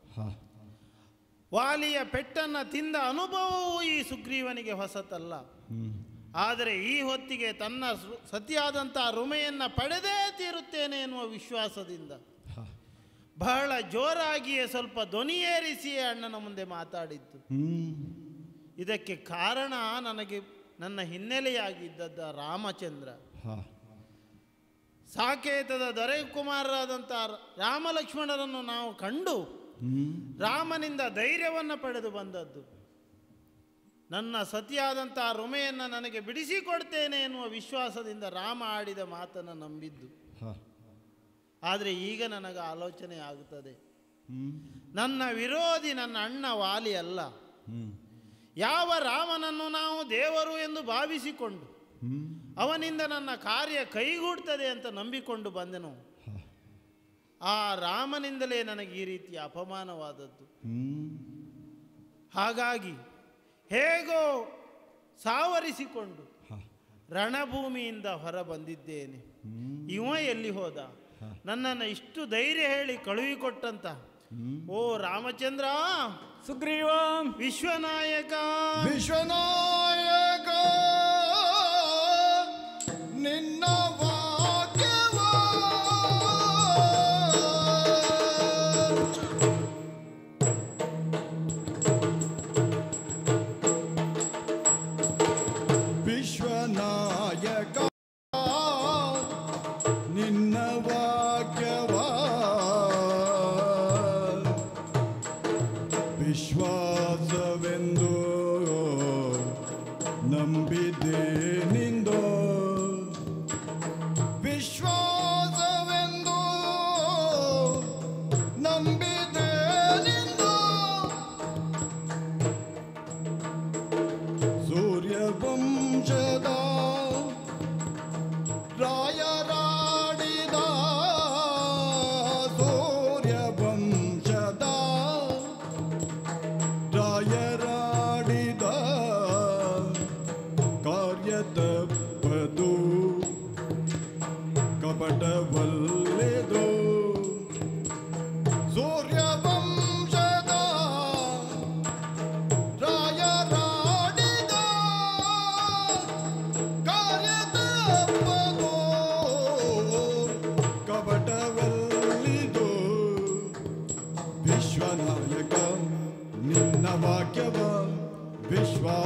ವಾಲಿಯ ಪೆಟ್ಟನ್ನು ತಿಂದ ಅನುಭವವೂ ಈ ಸುಗ್ರೀವನಿಗೆ ಹೊಸತಲ್ಲ. ಆದರೆ ಈ ಹೊತ್ತಿಗೆ ತನ್ನ ಸತಿಯಾದಂಥ ರುಮೆಯನ್ನು ಪಡೆದೇ ತೀರುತ್ತೇನೆ ಎನ್ನುವ ವಿಶ್ವಾಸದಿಂದ ಬಹಳ ಜೋರಾಗಿಯೇ ಸ್ವಲ್ಪ ಧ್ವನಿಯೇರಿಸಿಯೇ ಅಣ್ಣನ ಮುಂದೆ ಮಾತಾಡಿದ್ದು. ಇದಕ್ಕೆ ಕಾರಣ ನನ್ನ ಹಿನ್ನೆಲೆಯಾಗಿದ್ದ ರಾಮಚಂದ್ರ. ಸಾಕೇತದ ದೊರೆಕುಮಾರರಾದಂಥ ರಾಮಲಕ್ಷ್ಮಣರನ್ನು ನಾವು ಕಂಡು ರಾಮನಿಂದ ಧೈರ್ಯವನ್ನು ಪಡೆದು ಬಂದದ್ದು. ನನ್ನ ಸತಿಯಾದಂಥ ರುಮೆಯನ್ನು ನನಗೆ ಬಿಡಿಸಿಕೊಡ್ತೇನೆ ಎನ್ನುವ ವಿಶ್ವಾಸದಿಂದ ರಾಮ ಆಡಿದ ಮಾತನ್ನು ನಂಬಿದ್ದು. ಆದರೆ ಈಗ ನನಗೆ ಆಲೋಚನೆ ಆಗುತ್ತದೆ, ನನ್ನ ವಿರೋಧಿ ನನ್ನ ಅಣ್ಣ ವಾಲಿ ಅಲ್ಲ. ಯಾವ ರಾಮನನ್ನು ನಾವು ದೇವರು ಎಂದು ಭಾವಿಸಿಕೊಂಡು ಅವನಿಂದ ನನ್ನ ಕಾರ್ಯ ಕೈಗೂಡ್ತದೆ ಅಂತ ನಂಬಿಕೊಂಡು ಬಂದೆನು, ಆ ರಾಮನಿಂದಲೇ ನನಗೆ ಈ ರೀತಿಯ ಅಪಮಾನವಾದದ್ದು. ಹಾಗಾಗಿ ಹೇಗೋ ಸಾವರಿಸಿಕೊಂಡು ರಣಭೂಮಿಯಿಂದ ಹೊರ ಬಂದಿದ್ದೇನೆ. ಇವ ಎಲ್ಲಿ ಹೋದ? ನನ್ನನ್ನು ಇಷ್ಟು ಧೈರ್ಯ ಹೇಳಿ ಕಳುಹಿಕೊಟ್ಟಂತ ಓ ರಾಮಚಂದ್ರ, ಸುಗ್ರೀವ, ವಿಶ್ವನಾಯಕ ನಿನ್ನ ವಾಕ್ಯವ ವಿಶ್ವನಾಯಕ ನಿನ್ನ ವಾಕ್ಯವ ವಿಶ್ವಾಸವೆಂದು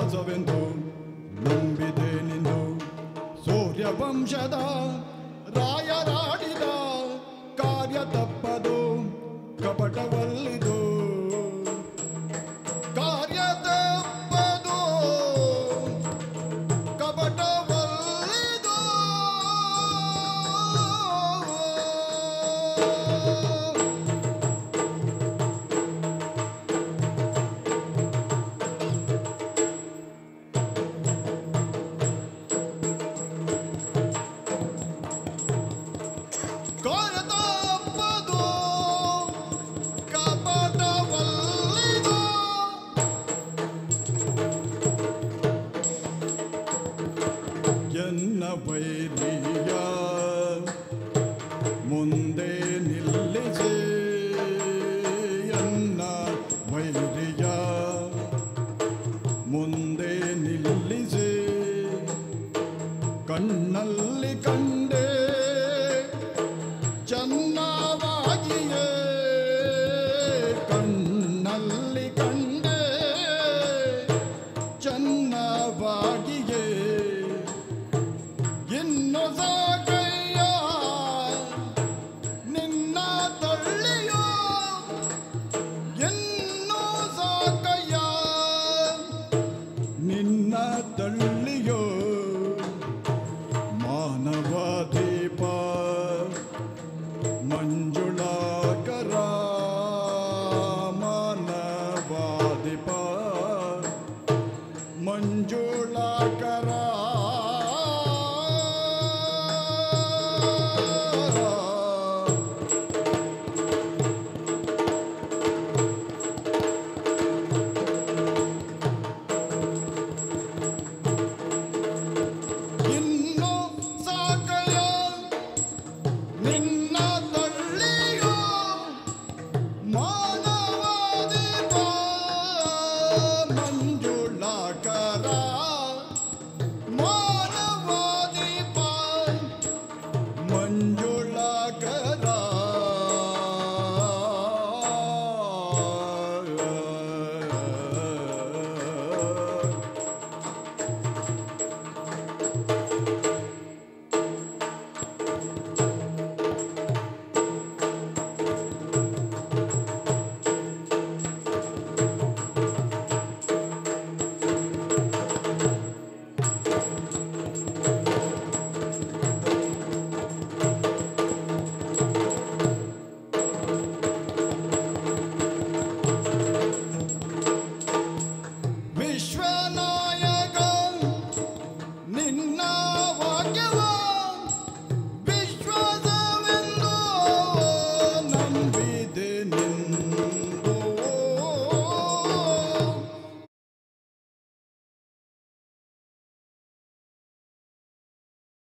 ವಿಶ್ವಾಸವೆಂದು ನಂಬಿದೆ ನಿಂದು ಸೂರ್ಯವಂಶದ ರಾಯರಾಡಿದ ಕಾರ್ಯ ತಪ್ಪದು ಕಪಟವಲ್ಲಿದು ಕಾರ್ಯ ತಪ್ಪದು ಕಪಟವಲ್ಲಿದು ವೈರಿಯ ಮುಂದೆ ನಿಲ್ಲಿಸಿ ಎನ್ನ ವೈರಿಯ ಮುಂದೆ ನಿಲ್ಲಿಸಿ ಕಣ್ಣಲ್ಲಿ ಕಂಡೆ